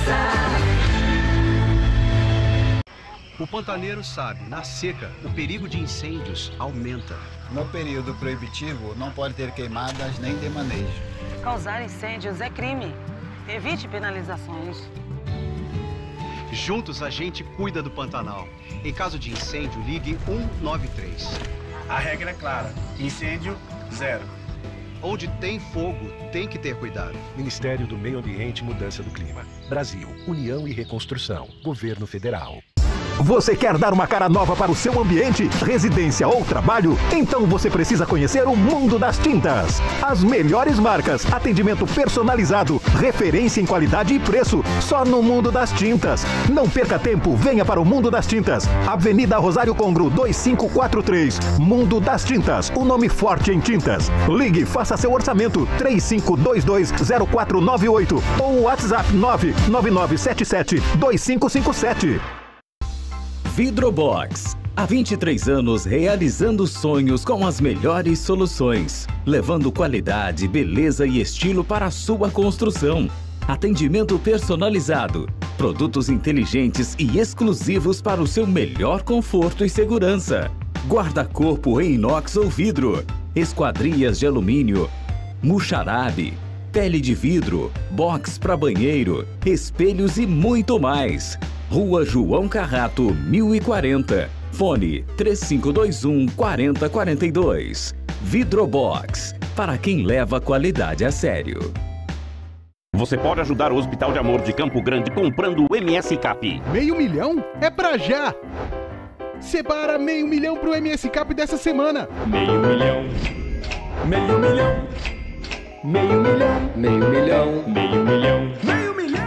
O pantaneiro sabe, na seca, o perigo de incêndios aumenta. No período proibitivo, não pode ter queimadas nem demanejo. Causar incêndios é crime. Evite penalizações. Juntos a gente cuida do Pantanal. Em caso de incêndio, ligue um nove três. A regra é clara: incêndio, zero. Onde tem fogo, tem que ter cuidado. Ministério do Meio Ambiente e Mudança do Clima. Brasil, União e Reconstrução. Governo Federal. Você quer dar uma cara nova para o seu ambiente, residência ou trabalho? Então você precisa conhecer o Mundo das Tintas. As melhores marcas, atendimento personalizado, referência em qualidade e preço, só no Mundo das Tintas. Não perca tempo, venha para o Mundo das Tintas. Avenida Rosário Congro, dois cinco quatro três. Mundo das Tintas, o nome forte em tintas. Ligue, faça seu orçamento, três cinco dois dois zero quatro nove oito ou WhatsApp nove nove nove sete sete dois cinco cinco sete. Vidrobox. Há vinte e três anos realizando sonhos com as melhores soluções, levando qualidade, beleza e estilo para a sua construção. Atendimento personalizado, produtos inteligentes e exclusivos para o seu melhor conforto e segurança. Guarda-corpo em inox ou vidro, esquadrias de alumínio, muxarabe, pele de vidro, box para banheiro, espelhos e muito mais. Rua João Carrato, mil e quarenta. Fone três cinco dois um, quatro zero quatro dois. Vidrobox, para quem leva a qualidade a sério. Você pode ajudar o Hospital de Amor de Campo Grande comprando o M S Cap. Meio milhão? É pra já! Separa meio milhão pro M S Cap dessa semana. Meio milhão. Meio milhão. Meio milhão. Meio milhão. Meio milhão. Meio milhão!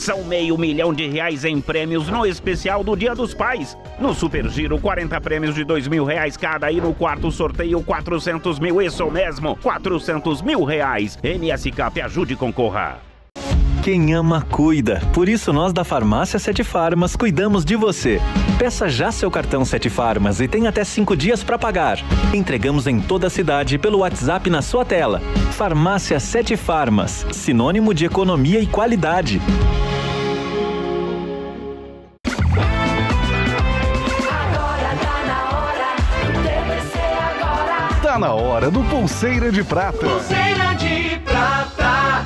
São meio milhão de reais em prêmios no especial do Dia dos Pais. No Super Giro, quarenta prêmios de dois mil reais cada e no quarto sorteio quatrocentos mil, isso mesmo, quatrocentos mil reais. M S Cap, ajude e concorra. Quem ama, cuida. Por isso, nós da Farmácia Sete Farmas cuidamos de você. Peça já seu cartão Sete Farmas e tem até cinco dias para pagar. Entregamos em toda a cidade pelo WhatsApp na sua tela. Farmácia Sete Farmas, sinônimo de economia e qualidade. Tá na hora do Pulseira de Prata. Pulseira de Prata.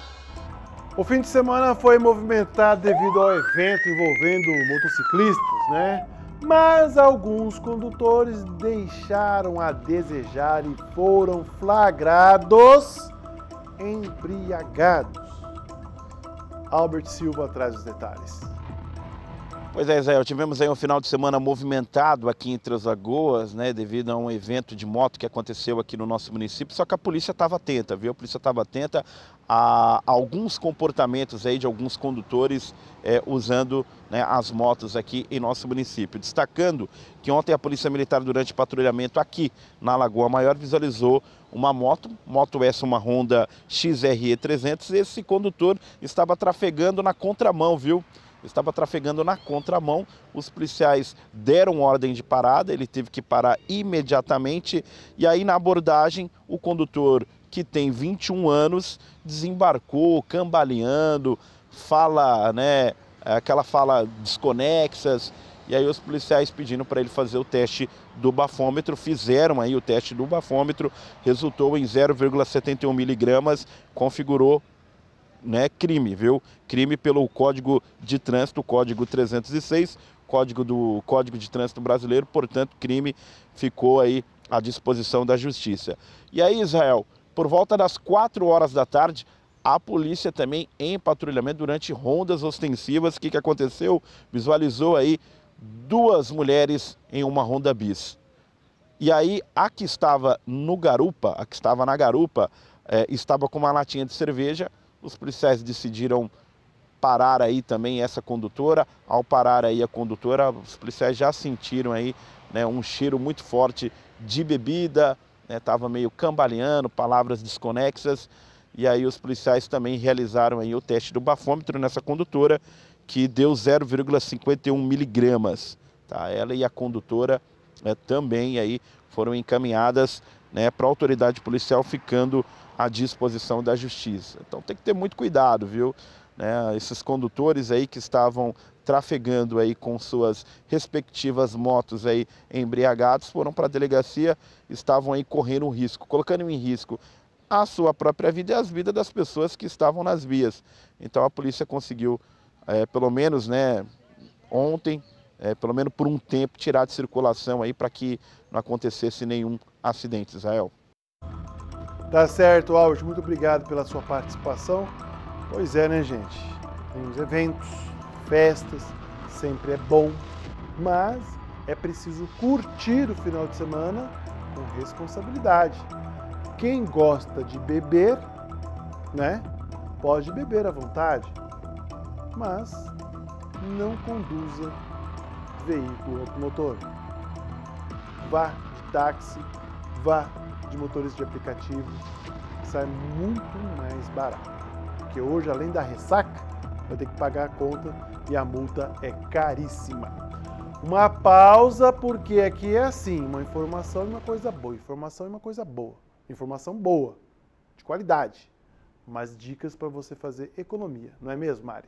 O fim de semana foi movimentado devido ao evento envolvendo motociclistas, né? Mas alguns condutores deixaram a desejar e foram flagrados embriagados. Albert Silva traz os detalhes. Pois é, Israel, tivemos aí um final de semana movimentado aqui em Três Lagoas, né, devido a um evento de moto que aconteceu aqui no nosso município, só que a polícia estava atenta, viu? A polícia estava atenta a alguns comportamentos aí de alguns condutores é, usando, né, as motos aqui em nosso município. Destacando que ontem a Polícia Militar, durante patrulhamento aqui na Lagoa Maior, visualizou uma moto, moto essa, uma Honda X R E trezentos, e esse condutor estava trafegando na contramão, viu? Estava trafegando na contramão, os policiais deram ordem de parada, ele teve que parar imediatamente, e aí na abordagem o condutor, que tem vinte e um anos, desembarcou cambaleando, fala, né, aquela fala desconexas, e aí os policiais pedindo para ele fazer o teste do bafômetro, fizeram aí o teste do bafômetro, resultou em zero vírgula setenta e um miligramas, configurou, né, crime, viu? Crime pelo Código de Trânsito, Código trezentos e seis, Código do Código de Trânsito Brasileiro, portanto, crime ficou aí à disposição da Justiça. E aí, Israel, por volta das quatro horas da tarde, a polícia também em patrulhamento durante rondas ostensivas. O que, que aconteceu? Visualizou aí duas mulheres em uma Honda Bis. E aí, a que estava no garupa, a que estava na garupa, é, estava com uma latinha de cerveja. Os policiais decidiram parar aí também essa condutora. Ao parar aí a condutora, os policiais já sentiram aí, né, um cheiro muito forte de bebida, né, tava meio cambaleando, palavras desconexas. E aí os policiais também realizaram aí o teste do bafômetro nessa condutora, que deu zero vírgula cinquenta e um miligramas. Tá? Ela e a condutora, né, também aí foram encaminhadas, né, para a autoridade policial, ficando à disposição da Justiça. Então tem que ter muito cuidado, viu? Né, esses condutores aí que estavam trafegando aí com suas respectivas motos aí embriagados, foram para a delegacia, estavam aí correndo um risco, colocando em risco a sua própria vida e as vidas das pessoas que estavam nas vias. Então a polícia conseguiu, é, pelo menos, né, ontem, é, pelo menos por um tempo, tirar de circulação aí para que não acontecesse nenhum acidente, Israel. Tá certo, Albert, muito obrigado pela sua participação. Pois é, né, gente? Tem os eventos, festas, sempre é bom, mas é preciso curtir o final de semana com responsabilidade. Quem gosta de beber, né, pode beber à vontade, mas não conduza veículo automotor. Vá de táxi, vá de motorista de aplicativo, sai muito mais barato. Porque hoje, além da ressaca, vai ter que pagar a conta e a multa é caríssima. Uma pausa, porque aqui é assim, uma informação e uma coisa boa. Informação e uma coisa boa. Informação boa, de qualidade, mas dicas para você fazer economia, não é mesmo, Mari?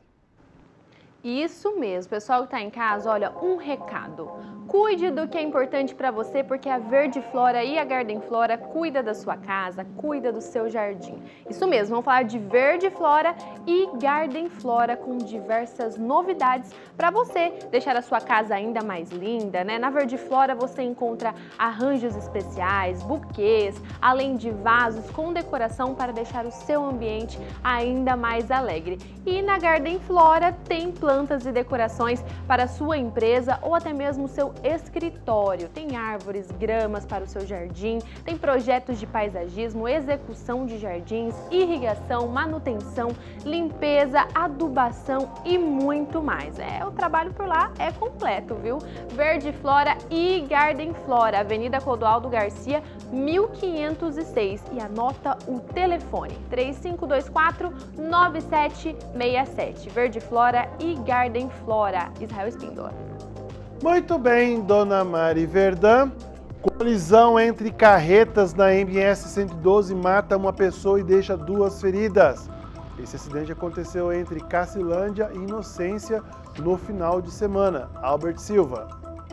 Isso mesmo, pessoal que está em casa, olha, um recado. Cuide do que é importante para você, porque a Verde Flora e a Garden Flora cuida da sua casa, cuida do seu jardim. Isso mesmo, vamos falar de Verde Flora e Garden Flora com diversas novidades para você deixar a sua casa ainda mais linda, né? Na Verde Flora você encontra arranjos especiais, buquês, além de vasos com decoração para deixar o seu ambiente ainda mais alegre. E na Garden Flora tem plantas plantas e decorações para sua empresa ou até mesmo seu escritório. Tem árvores, gramas para o seu jardim, tem projetos de paisagismo, execução de jardins, irrigação, manutenção, limpeza, adubação e muito mais. É, o trabalho por lá é completo, viu? Verde Flora e Garden Flora, Avenida Clodoaldo Garcia, mil quinhentos e seis. E anota o telefone, três cinco dois quatro, nove sete seis sete. Verde Flora e Garden Flora, Israel Espíndola. Muito bem, dona Mari Verdã. Colisão entre carretas na M S cento e doze mata uma pessoa e deixa duas feridas. Esse acidente aconteceu entre Cacilândia e Inocência no final de semana. Albert Silva.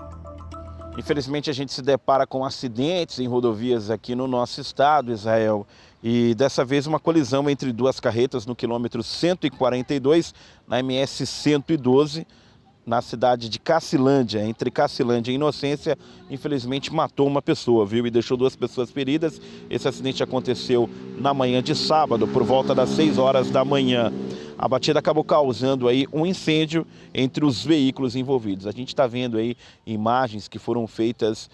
Infelizmente a gente se depara com acidentes em rodovias aqui no nosso estado, Israel. E dessa vez uma colisão entre duas carretas no quilômetro cento e quarenta e dois, na M S cento e doze, na cidade de Cacilândia, entre Cacilândia e Inocência, infelizmente matou uma pessoa, viu? E deixou duas pessoas feridas. Esse acidente aconteceu na manhã de sábado, por volta das seis horas da manhã. A batida acabou causando aí um incêndio entre os veículos envolvidos. A gente está vendo aí imagens que foram feitas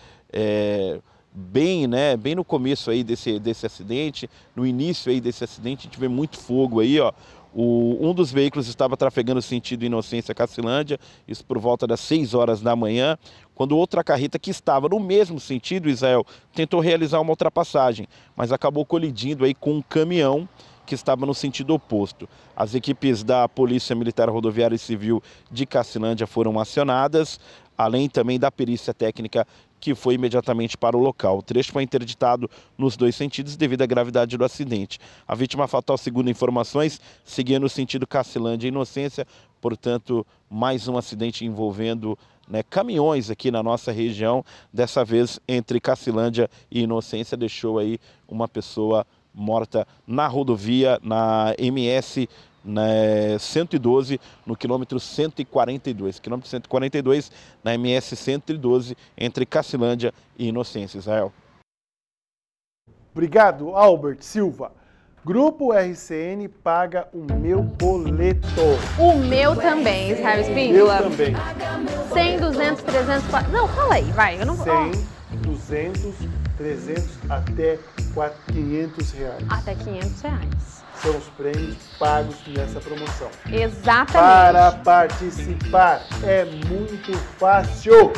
é, bem, né, bem no começo aí desse, desse acidente, no início aí desse acidente, a gente vê muito fogo aí, ó. O, um dos veículos estava trafegando sentido Inocência Cacilândia, isso por volta das seis horas da manhã, quando outra carreta que estava no mesmo sentido, Israel, tentou realizar uma ultrapassagem, mas acabou colidindo aí com um caminhão que estava no sentido oposto. As equipes da Polícia Militar Rodoviária e Civil de Cacilândia foram acionadas, além também da perícia técnica que foi imediatamente para o local. O trecho foi interditado nos dois sentidos devido à gravidade do acidente. A vítima fatal, segundo informações, seguia no sentido Cacilândia e Inocência, portanto, mais um acidente envolvendo, né, caminhões aqui na nossa região, dessa vez entre Cacilândia e Inocência, deixou aí uma pessoa morta na rodovia, na M S né, cento e doze, no quilômetro cento e quarenta e dois. Quilômetro cento e quarenta e dois, na M S cento e doze, entre Cacilândia e Inocência, Israel. Obrigado, Albert Silva. Grupo R C N paga o meu boleto. O meu também, Israel Espíndola. Eu também. cem, duzentos, trezentos, quatrocentos... Não, fala aí, vai. Eu não... cem, duzentos, trezentos, até quinhentos reais. Até quinhentos reais. São os prêmios pagos nessa promoção. Exatamente. Para participar é muito fácil.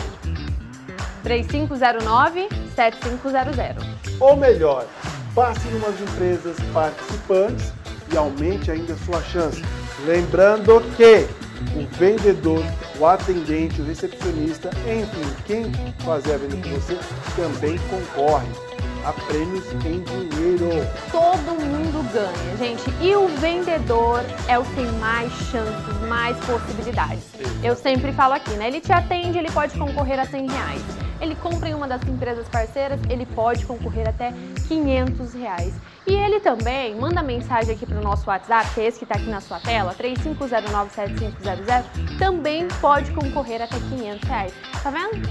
três cinco zero nove, sete cinco zero zero. Ou melhor, passe em umas empresas participantes e aumente ainda a sua chance. Lembrando que o vendedor, o atendente, o recepcionista, enfim, quem fazer a venda com você também concorre a prêmios em dinheiro. Todo mundo ganha, gente. E o vendedor é o que tem mais chances, mais possibilidades. Eu sempre falo aqui, né? Ele te atende, ele pode concorrer a cem reais. Ele compra em uma das empresas parceiras, ele pode concorrer até quinhentos reais. E ele também manda mensagem aqui para o nosso WhatsApp, que é esse que está aqui na sua tela, três cinco zero nove, sete cinco zero zero, também pode concorrer até quinhentos reais. Tá vendo?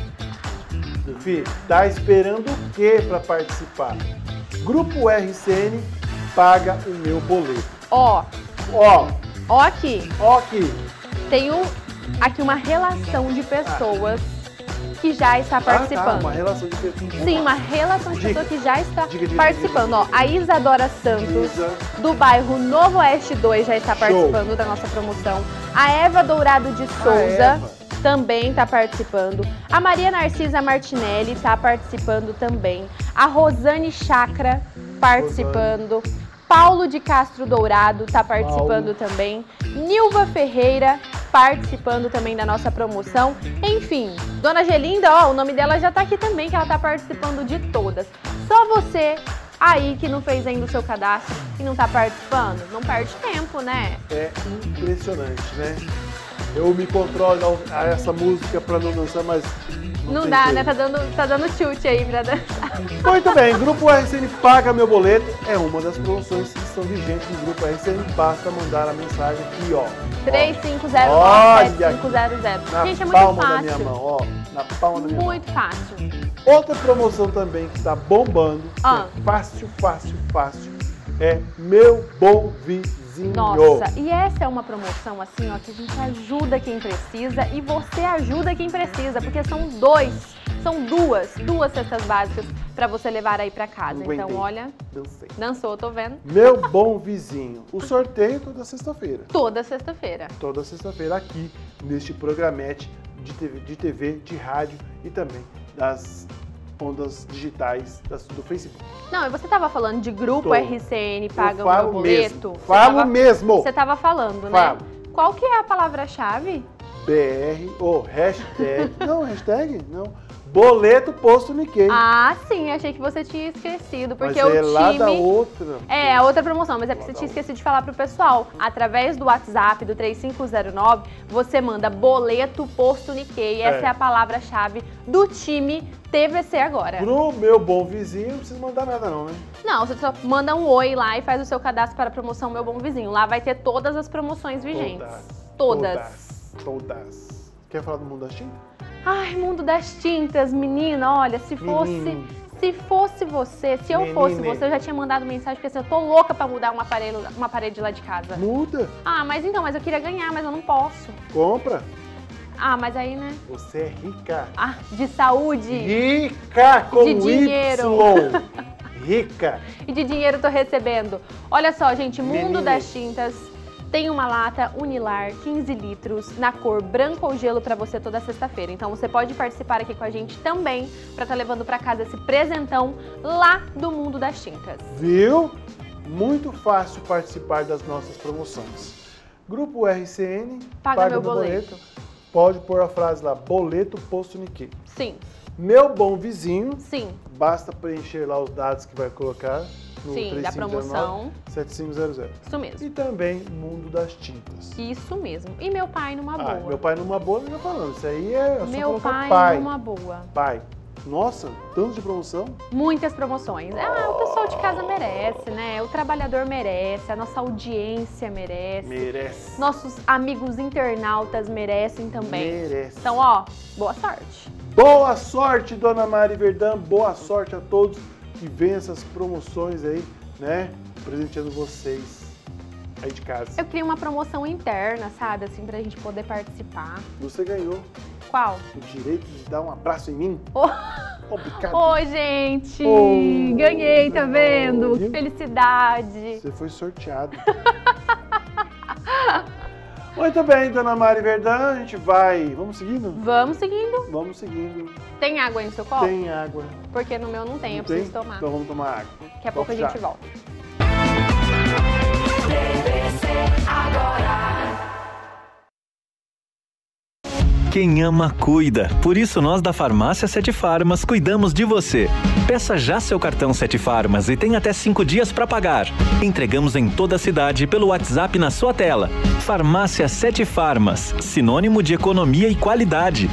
Fih, tá esperando o que para participar? Grupo R C N paga o meu boleto. Ó. Ó. Ó aqui. Ó aqui. Tem um, aqui uma relação de pessoas que já está participando. Ah, tá, uma relação de pessoas. Sim, uma relação de pessoas que já está diga, diga, participando. diga, diga. Ó, a Isadora Santos, Isa. do bairro Novo Oeste dois, já está participando Show. da nossa promoção. A Eva Dourado de Souza também está participando. A Maria Narcisa Martinelli está participando também. A Rosane Chacra participando. Rosane. Paulo de Castro Dourado está participando Paulo. também. Nilva Ferreira participando também da nossa promoção. Enfim, Dona Gelinda, ó, o nome dela já está aqui também, que ela está participando de todas. Só você aí que não fez ainda o seu cadastro e não está participando, não perde tempo, né? É impressionante, né? Eu me controlo a essa música para não dançar, mas Não, não dá, jeito. né? Tá dando, tá dando chute aí pra dançar. Muito bem, Grupo R C N paga meu boleto. É uma das promoções que estão vigentes no Grupo R C N. Basta mandar a mensagem aqui, ó. três cinco zero nove, sete cinco zero zero. Na Gente, é muito palma fácil. da minha mão, ó. Na palma da minha muito mão. Muito fácil. Outra promoção também que tá bombando, ah. que é fácil, fácil, fácil, é Meu Bom Vizinho. vizinho. Nossa, e essa é uma promoção assim, ó, que a gente ajuda quem precisa e você ajuda quem precisa, porque são dois, são duas, duas cestas básicas para você levar aí para casa. Não então, aguentei. olha, Dancei. dançou, tô vendo. Meu bom vizinho. O sorteio toda sexta-feira. Toda sexta-feira. Toda sexta-feira aqui, neste programete de T V, de T V, de rádio e também das ondas digitais das, do Facebook. Não, e você tava falando de grupo Tô. R C N paga Eu o meu falo boleto? mesmo. Você Falo tava- mesmo. Você tava falando, né? Falo. Qual que é a palavra-chave? B R ou hashtag. Não, hashtag? Não. Boleto posto Nikkei. Ah, sim, achei que você tinha esquecido, porque Mas é o time... lá da outra. É, a outra promoção, mas é porque você tinha esquecido de falar pro pessoal. Através do WhatsApp do três cinco zero nove, você manda boleto posto Nikkei. Essa é, É. a palavra-chave do time T V C agora. Pro meu bom vizinho, não precisa mandar nada não, né? Não, você só manda um oi lá e faz o seu cadastro para a promoção Meu Bom Vizinho. Lá vai ter todas as promoções vigentes. Todas. Todas. Todas. Todas. Quer falar do mundo das tintas? Ai, mundo das tintas, menina, olha, se fosse, Menino. se fosse você, se eu Menine. fosse você, eu já tinha mandado mensagem, porque assim, eu tô louca pra mudar uma parede, uma parede lá de casa. Muda. Ah, mas então, mas eu queria ganhar, mas eu não posso. Compra. Ah, mas aí, né? Você é rica. Ah, de saúde. Rica com de dinheiro. Y. Rica. E de dinheiro eu tô recebendo. Olha só, gente, Mundo Menine. das Tintas tem uma lata Unilar quinze litros na cor branco ou gelo para você toda sexta-feira. Então você pode participar aqui com a gente também para estar levando para casa esse presentão lá do Mundo das Tintas. Viu? Muito fácil participar das nossas promoções. Grupo R C N, Paga meu boleto. Pode pôr a frase lá, boleto posto Nikkei. Sim. Meu bom vizinho. Sim. Basta preencher lá os dados que vai colocar no Sim, da promoção. sete cinco zero zero. Isso mesmo. E também Mundo das Tintas. Isso mesmo. E meu pai numa Ah, boa. meu pai numa boa, não tá falando. Isso aí é só Meu colocar pai, pai. numa boa. Pai. Nossa, tanto de promoção. Muitas promoções. Ah, o pessoal de casa merece, né? O trabalhador merece, a nossa audiência merece. Merece. Nossos amigos internautas merecem também. Merece. Então, ó, boa sorte. Boa sorte, dona Mari Verdão. Boa sorte a todos que vêm essas promoções aí, né? Presenteando vocês aí de casa. Eu queria uma promoção interna, sabe? Assim, pra gente poder participar. Você ganhou Qual? o direito de dar um abraço em mim. Oh. Obrigado. Oi, gente! Oh. Ganhei, tá vendo? Viu? Felicidade! Você foi sorteado. Muito bem, dona Mari Verdão, a gente vai. Vamos seguindo? Vamos seguindo. Vamos seguindo. Tem água aí no seu copo? Tem água. Porque no meu não tem, eu Não tem? preciso tomar. Então vamos tomar água. Daqui a pouco a Volto gente já. volta. Quem ama, cuida. Por isso, nós da Farmácia Sete Farmas cuidamos de você. Peça já seu cartão Sete Farmas e tem até cinco dias para pagar. Entregamos em toda a cidade pelo WhatsApp na sua tela. Farmácia Sete Farmas, sinônimo de economia e qualidade.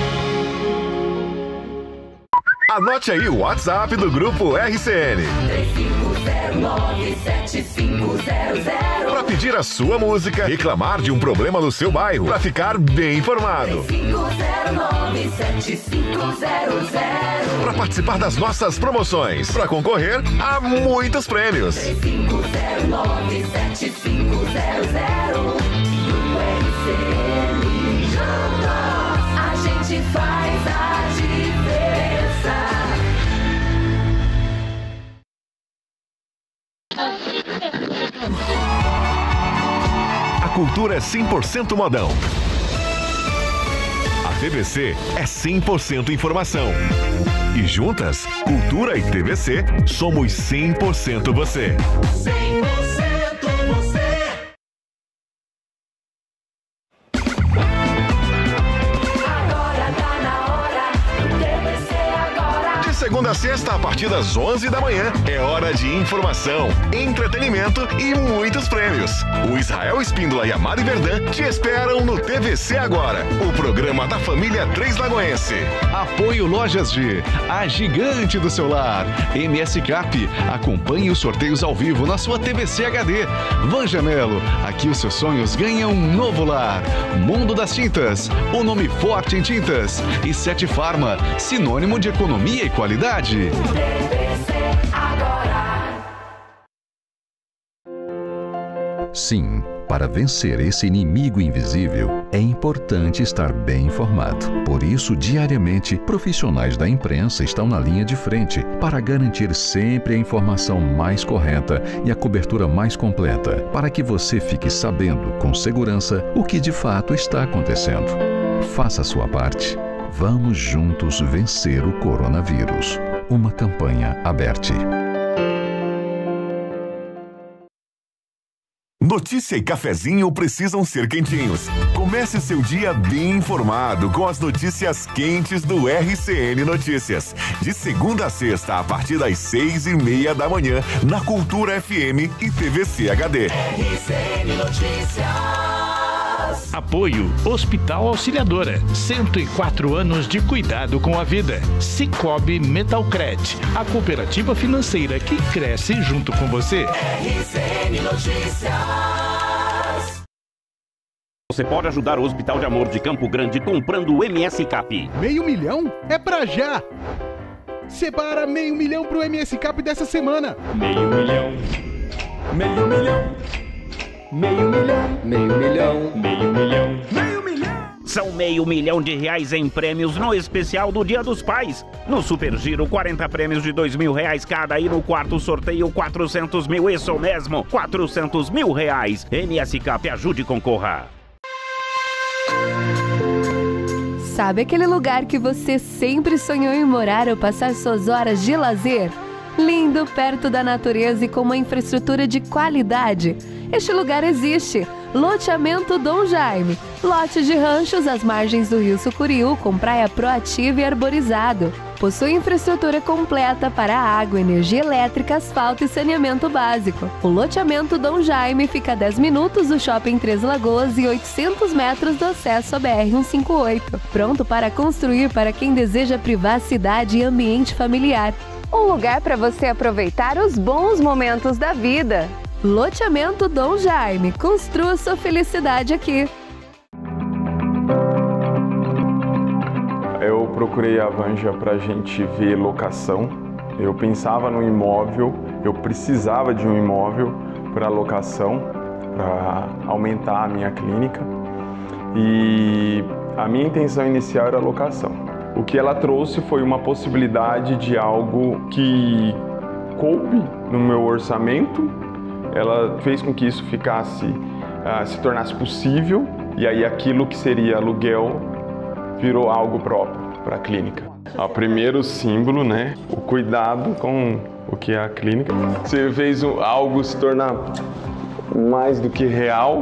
Anote aí o WhatsApp do Grupo R C N. três cinco zero nove sete cinco zero zero. Para pedir a sua música, reclamar de um problema no seu bairro, para ficar bem informado. três cinco zero nove sete cinco zero zero. Para participar das nossas promoções, para concorrer a muitos prêmios. três cinco zero nove sete cinco zero zero. Grupo R C N juntos, a gente faz a diferença. A cultura é cem por cento modão. A T V C é cem por cento informação. E juntas, cultura e T V C, somos cem por cento você. cem por cento você. Agora tá na hora, T V C agora. De segunda a sexta, a partir das onze da manhã, é hora de informação, entretenimento e muitos prêmios. O Israel Espíndola e a Mari Verdão te esperam no T V C Agora, o programa da família Três Lagoense. Apoio Lojas G, a gigante do seu lar. M S Cap, acompanhe os sorteios ao vivo na sua T V C H D. Vanja Melo, aqui os seus sonhos ganham um novo lar. Mundo das Tintas, o nome forte em tintas. E Sete Farma, sinônimo de economia e qualidade. Sim, para vencer esse inimigo invisível, é importante estar bem informado. Por isso, diariamente, profissionais da imprensa estão na linha de frente para garantir sempre a informação mais correta e a cobertura mais completa, para que você fique sabendo com segurança o que de fato está acontecendo. Faça a sua parte. Vamos juntos vencer o coronavírus. Uma campanha aberta. Notícia e cafezinho precisam ser quentinhos. Comece seu dia bem informado com as notícias quentes do R C N Notícias. De segunda a sexta, a partir das seis e meia da manhã, na Cultura F M e T V C H D. R C N Notícias. Apoio Hospital Auxiliadora. cento e quatro anos de cuidado com a vida. Cicobi Metalcred, a cooperativa financeira que cresce junto com você. R C N Notícias. Você pode ajudar o Hospital de Amor de Campo Grande comprando o M S Cap. Meio milhão? É pra já! Separa meio milhão pro M S Cap dessa semana. Meio milhão. Meio milhão. Meio milhão. Meio milhão. Meio milhão. Meio milhão. São meio milhão de reais em prêmios no especial do Dia dos Pais. No Super Giro, quarenta prêmios de dois mil reais cada e no quarto sorteio quatrocentos mil. Isso mesmo, quatrocentos mil reais. M S Cap, ajude e concorra. Sabe aquele lugar que você sempre sonhou em morar ou passar suas horas de lazer? Lindo, perto da natureza e com uma infraestrutura de qualidade. Este lugar existe. Loteamento Dom Jaime. Lote de ranchos às margens do Rio Sucuriú com praia proativa e arborizado. Possui infraestrutura completa para água, energia elétrica, asfalto e saneamento básico. O loteamento Dom Jaime fica a dez minutos do Shopping Três Lagoas e oitocentos metros do acesso à B R cento e cinquenta e oito. Pronto para construir para quem deseja privacidade e ambiente familiar. Um lugar para você aproveitar os bons momentos da vida. Loteamento Dom Jaime. Construa sua felicidade aqui. Eu procurei a Vanja para a gente ver locação. Eu pensava no imóvel, eu precisava de um imóvel para locação, para aumentar a minha clínica. E a minha intenção inicial era locação. O que ela trouxe foi uma possibilidade de algo que coube no meu orçamento. Ela fez com que isso ficasse, uh, se tornasse possível, e aí aquilo que seria aluguel virou algo próprio para a clínica. O primeiro símbolo, né, o cuidado com o que é a clínica. Você fez algo se tornar mais do que real.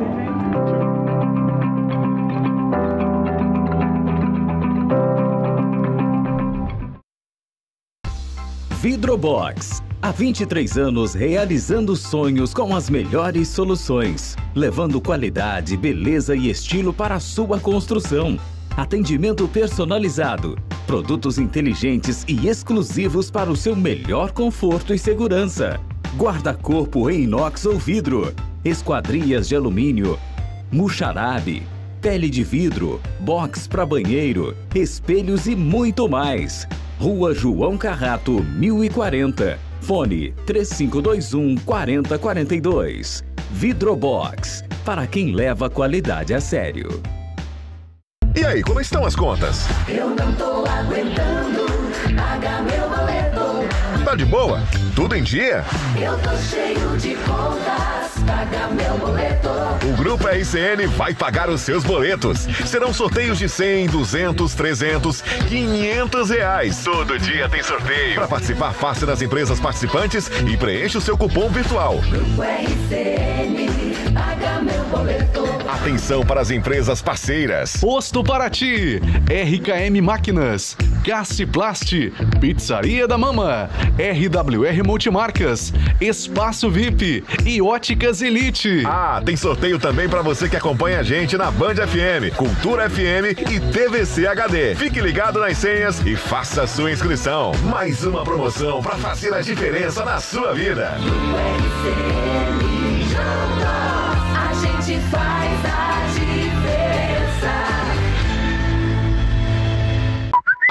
Vidrobox. Há vinte e três anos realizando sonhos com as melhores soluções, levando qualidade, beleza e estilo para a sua construção. Atendimento personalizado, produtos inteligentes e exclusivos para o seu melhor conforto e segurança. Guarda-corpo em inox ou vidro, esquadrias de alumínio, muxarabe, pele de vidro, box para banheiro, espelhos e muito mais. Rua João Carrato, mil e quarenta. Fone três cinco dois um, quatro zero quatro dois. Vidrobox, para quem leva a qualidade a sério. E aí, como estão as contas? Eu não tô aguentando pagar meu boleto. Tá de boa? Tudo em dia? Eu tô cheio de contas, paga meu boleto. O Grupo R C N vai pagar os seus boletos. Serão sorteios de cem, duzentos, trezentos, quinhentos reais. Todo dia tem sorteio. Para participar, passe nas empresas participantes e preencha o seu cupom virtual. Grupo R C N, paga meu boleto. Atenção para as empresas parceiras. Posto Paraty, R K M Máquinas, Gaciplast, Pizzaria da Mama, R W R Multimarcas, Espaço V I P e Óticas Elite. Ah, tem sorteio também para você que acompanha a gente na Band F M, Cultura F M e T V C H D. Fique ligado nas senhas e faça a sua inscrição. Mais uma promoção para fazer a diferença na sua vida. No R C N juntos, a gente faz a diferença.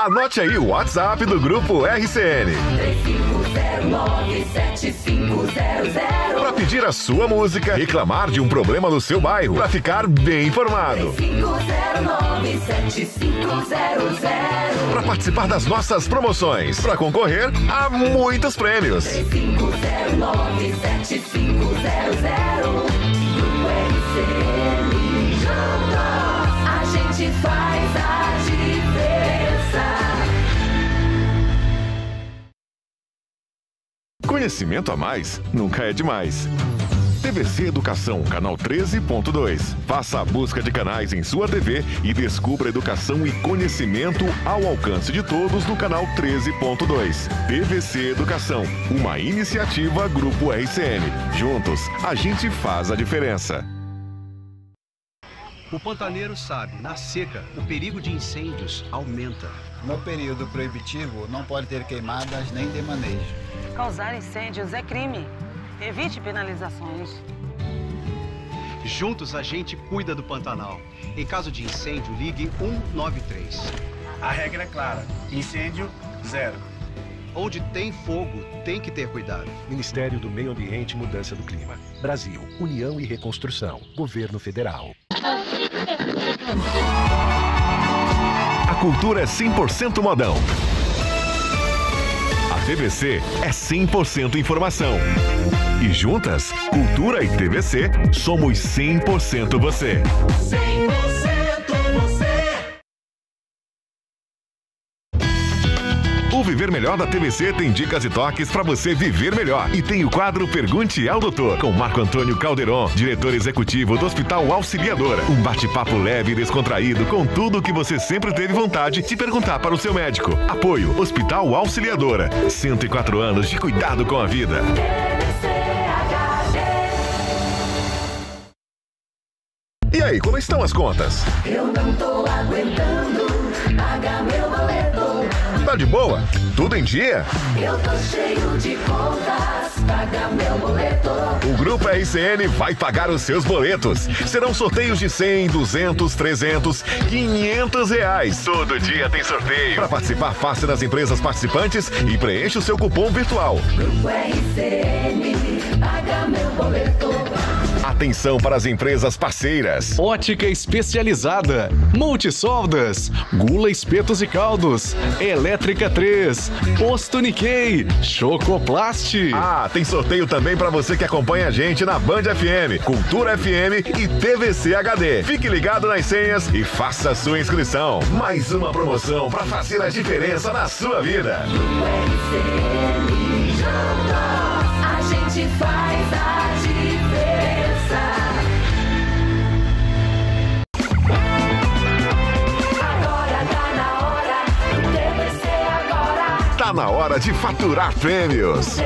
Anote aí o WhatsApp do Grupo R C N. três cinco zero nove sete cinco zero zero. Para pedir a sua música, reclamar de um problema no seu bairro, para ficar bem informado. três cinco zero nove sete cinco zero zero. Para participar das nossas promoções, para concorrer a muitos prêmios. três cinco zero nove sete cinco zero zero. Grupo R C N juntos, a gente faz a diferença. Conhecimento a mais nunca é demais. T V C Educação, canal treze ponto dois. Faça a busca de canais em sua T V e descubra educação e conhecimento ao alcance de todos no canal treze ponto dois. T V C Educação, uma iniciativa Grupo R C N. Juntos, a gente faz a diferença. O pantaneiro sabe, na seca, o perigo de incêndios aumenta. No período proibitivo, não pode ter queimadas nem demanejo. Causar incêndios é crime. Evite penalizações. Juntos a gente cuida do Pantanal. Em caso de incêndio, ligue um nove três. A regra é clara: incêndio, zero. Onde tem fogo, tem que ter cuidado. Ministério do Meio Ambiente e Mudança do Clima. Brasil, União e Reconstrução. Governo Federal. A cultura é cem por cento modão. A T V C é cem por cento informação. E juntas, cultura e T V C, somos cem por cento você. cem por cento você. O Viver Melhor da T V C tem dicas e toques para você viver melhor. E tem o quadro Pergunte ao Doutor, com Marco Antônio Calderon, diretor executivo do Hospital Auxiliadora. Um bate-papo leve e descontraído com tudo o que você sempre teve vontade de perguntar para o seu médico. Apoio Hospital Auxiliadora. cento e quatro anos de cuidado com a vida. E aí, como estão as contas? Eu não tô aguentando pagar meu boleto. Tá de boa? Tudo em dia? Eu tô cheio de contas, paga meu boleto. O Grupo R C N vai pagar os seus boletos. Serão sorteios de cem, duzentos, trezentos, quinhentos reais. Todo dia tem sorteio. Para participar, faça nas empresas participantes e preencha o seu cupom virtual. Grupo R C N, paga meu boleto. Atenção para as empresas parceiras. Ótica especializada, Multisoldas, Gula Espetos e Caldos, Elétrica três, Posto Nikkei, Chocoplast. Ah, tem sorteio também para você que acompanha a gente na Band F M, Cultura F M e T V C H D. Fique ligado nas senhas e faça a sua inscrição. Mais uma promoção para fazer a diferença na sua vida. Grupo R C N, juntos, a gente faz a diferença. Tá na hora de faturar prêmios.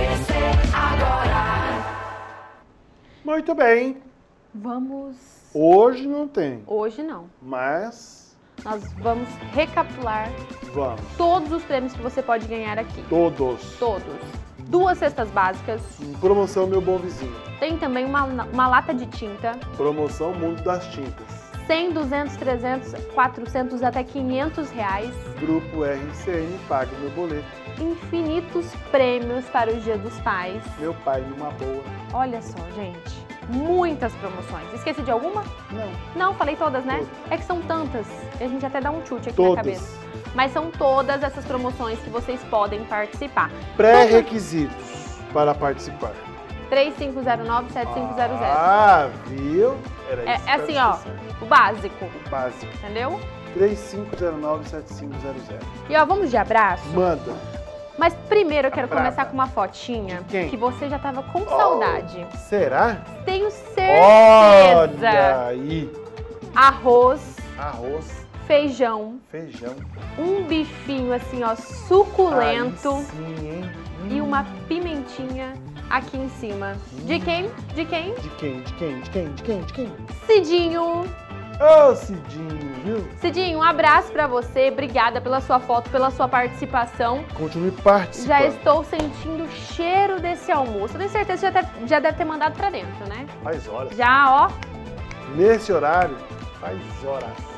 Muito bem. Vamos... Hoje não tem. Hoje não. Mas... Nós vamos recapitular Vamos. todos os prêmios que você pode ganhar aqui. Todos. Todos. Duas cestas básicas. Promoção Meu Bom Vizinho. Tem também uma, uma lata de tinta. Promoção Mundo das Tintas. cem, duzentos, trezentos, quatrocentos, até quinhentos reais. Grupo R C N paga o meu boleto. Infinitos prêmios para o Dia dos Pais. Meu pai numa boa. Olha só, gente. Muitas promoções. Esqueci de alguma? Não. Não, falei todas, né? Todas. É que são tantas. A gente até dá um chute aqui todas. na cabeça. Mas são todas essas promoções que vocês podem participar. Pré-requisitos para participar. três cinco zero nove, sete cinco zero zero. Ah, viu? Era é, isso é assim, ó, o básico. O básico. Entendeu? três cinco zero nove, sete cinco zero zero. E ó, vamos de abraço? Manda. Mas primeiro eu quero Brava. começar com uma fotinha de quem? que você já tava com oh, saudade. Será? Tenho certeza. Olha aí. Arroz. Arroz. Feijão. Feijão. Um bifinho assim, ó, suculento. Aí sim, hein? E uma pimentinha aqui em cima. Hum. De quem? De quem? De quem? De quem? De quem? De quem? De quem? Cidinho. Ô, oh, Cidinho, viu? Cidinho, um abraço pra você. Obrigada pela sua foto, pela sua participação. Continue participando. Já estou sentindo o cheiro desse almoço. Tenho certeza que já, te, já deve ter mandado pra dentro, né? Faz horas. Já, ó. Nesse horário, faz horas.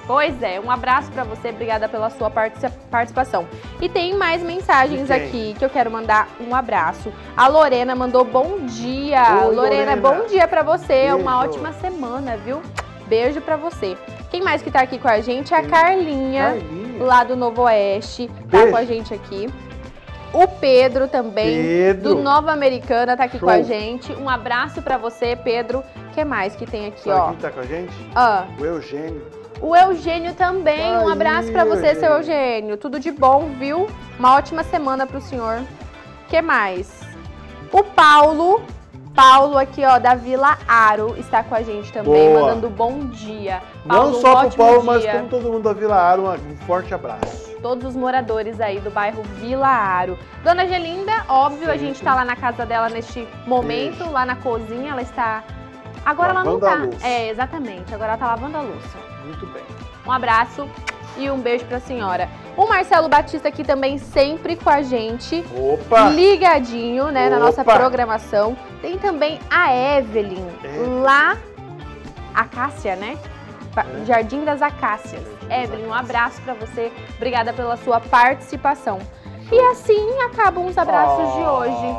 Pois é, um abraço pra você, obrigada pela sua participação. E tem mais mensagens aqui que eu quero mandar um abraço. A Lorena mandou bom dia. Oi, Lorena, Lorena, bom dia pra você, beijo. Uma ótima semana, viu? Beijo pra você. Quem mais que tá aqui com a gente? A Carlinha, Carlinha. lá do Novo Oeste, beijo. tá com a gente aqui. O Pedro também, Pedro. do Nova Americana, tá aqui Show. com a gente. Um abraço pra você, Pedro. O que mais que tem aqui, Sabe ó? quem tá com a gente? Ah. O Eugênio. O Eugênio também, um abraço pra você, Eugênio. seu Eugênio. Tudo de bom, viu? Uma ótima semana pro senhor. O que mais? O Paulo, Paulo aqui, ó, da Vila Aro, está com a gente também, Boa. mandando bom dia. Paulo, Não só um pro Paulo, dia. mas como todo mundo da Vila Aro, um forte abraço. Todos os moradores aí do bairro Vila Aro. Dona Gelinda, óbvio, Sim, a gente sim. tá lá na casa dela neste momento, Beijo. lá na cozinha, ela está... Agora Lavando ela a não tá. louça. É, exatamente, agora ela tá lavando a louça. Muito bem. Um abraço e um beijo pra senhora. O Marcelo Batista aqui também sempre com a gente. Opa! Ligadinho, né, na Opa! nossa programação. Tem também a Evelyn, É. lá, Acácia, né? É. Jardim das Acácias. Evelyn, um abraço pra você. Obrigada pela sua participação. E assim acabam os abraços de hoje.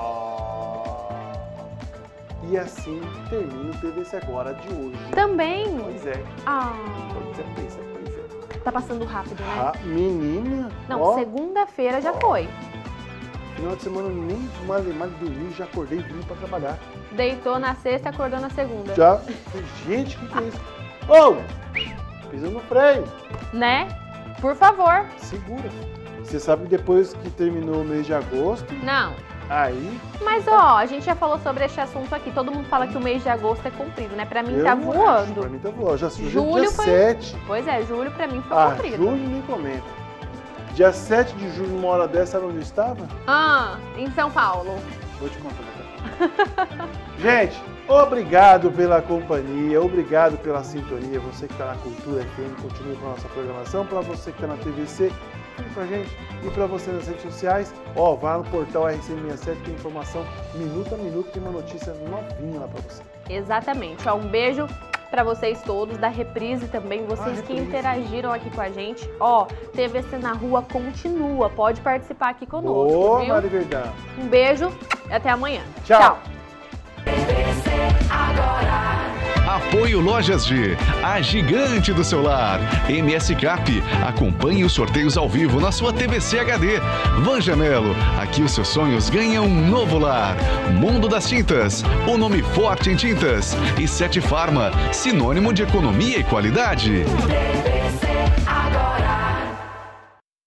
E assim termina o T V C Agora de hoje. Também? Pois é. Ah, Pois é, pois é, pois é. tá passando rápido, né? Ah, menina, Não, ó, segunda-feira já foi. final de semana nem mal mal dormi, já acordei vindo pra trabalhar. Deitou na sexta, acordou na segunda. Já, gente, o que, que é isso? Ô, pisando no freio. Né? Por favor. Segura. Você sabe que depois que terminou o mês de agosto, Não. aí... Mas, ó, a gente já falou sobre esse assunto aqui. Todo mundo fala que o mês de agosto é comprido, né? Pra mim eu tá não acho, voando. Pra mim tá voando. Já surgiu Julho dia foi... sete. Pois é, julho pra mim foi Ah, comprido. julho nem comenta. Dia sete de julho, uma hora dessa, sabe onde eu estava? Ah, em São Paulo. Vou te contar daqui a pouco. Gente, obrigado pela companhia, obrigado pela sintonia. Você que está na Cultura F M, continue com a nossa programação. Para você que está na T V C, fique com a gente. E para você nas redes sociais, ó, vá no portal R C sessenta e sete, tem informação minuto a minuto, tem uma notícia novinha lá para você. Exatamente. Ó, um beijo pra vocês todos, da Reprise também, vocês Ah, que Reprise. interagiram aqui com a gente. Ó, T V C na Rua continua, pode participar aqui conosco, Ô, viu? Mari Verdão. Um beijo e até amanhã. Tchau. Tchau. Apoio Lojas G, a gigante do seu lar. M S Cap, acompanhe os sorteios ao vivo na sua T V C H D. Vanjamelo, aqui os seus sonhos ganham um novo lar. Mundo das Tintas, o nome forte em tintas. E Sete Farma, sinônimo de economia e qualidade. T V C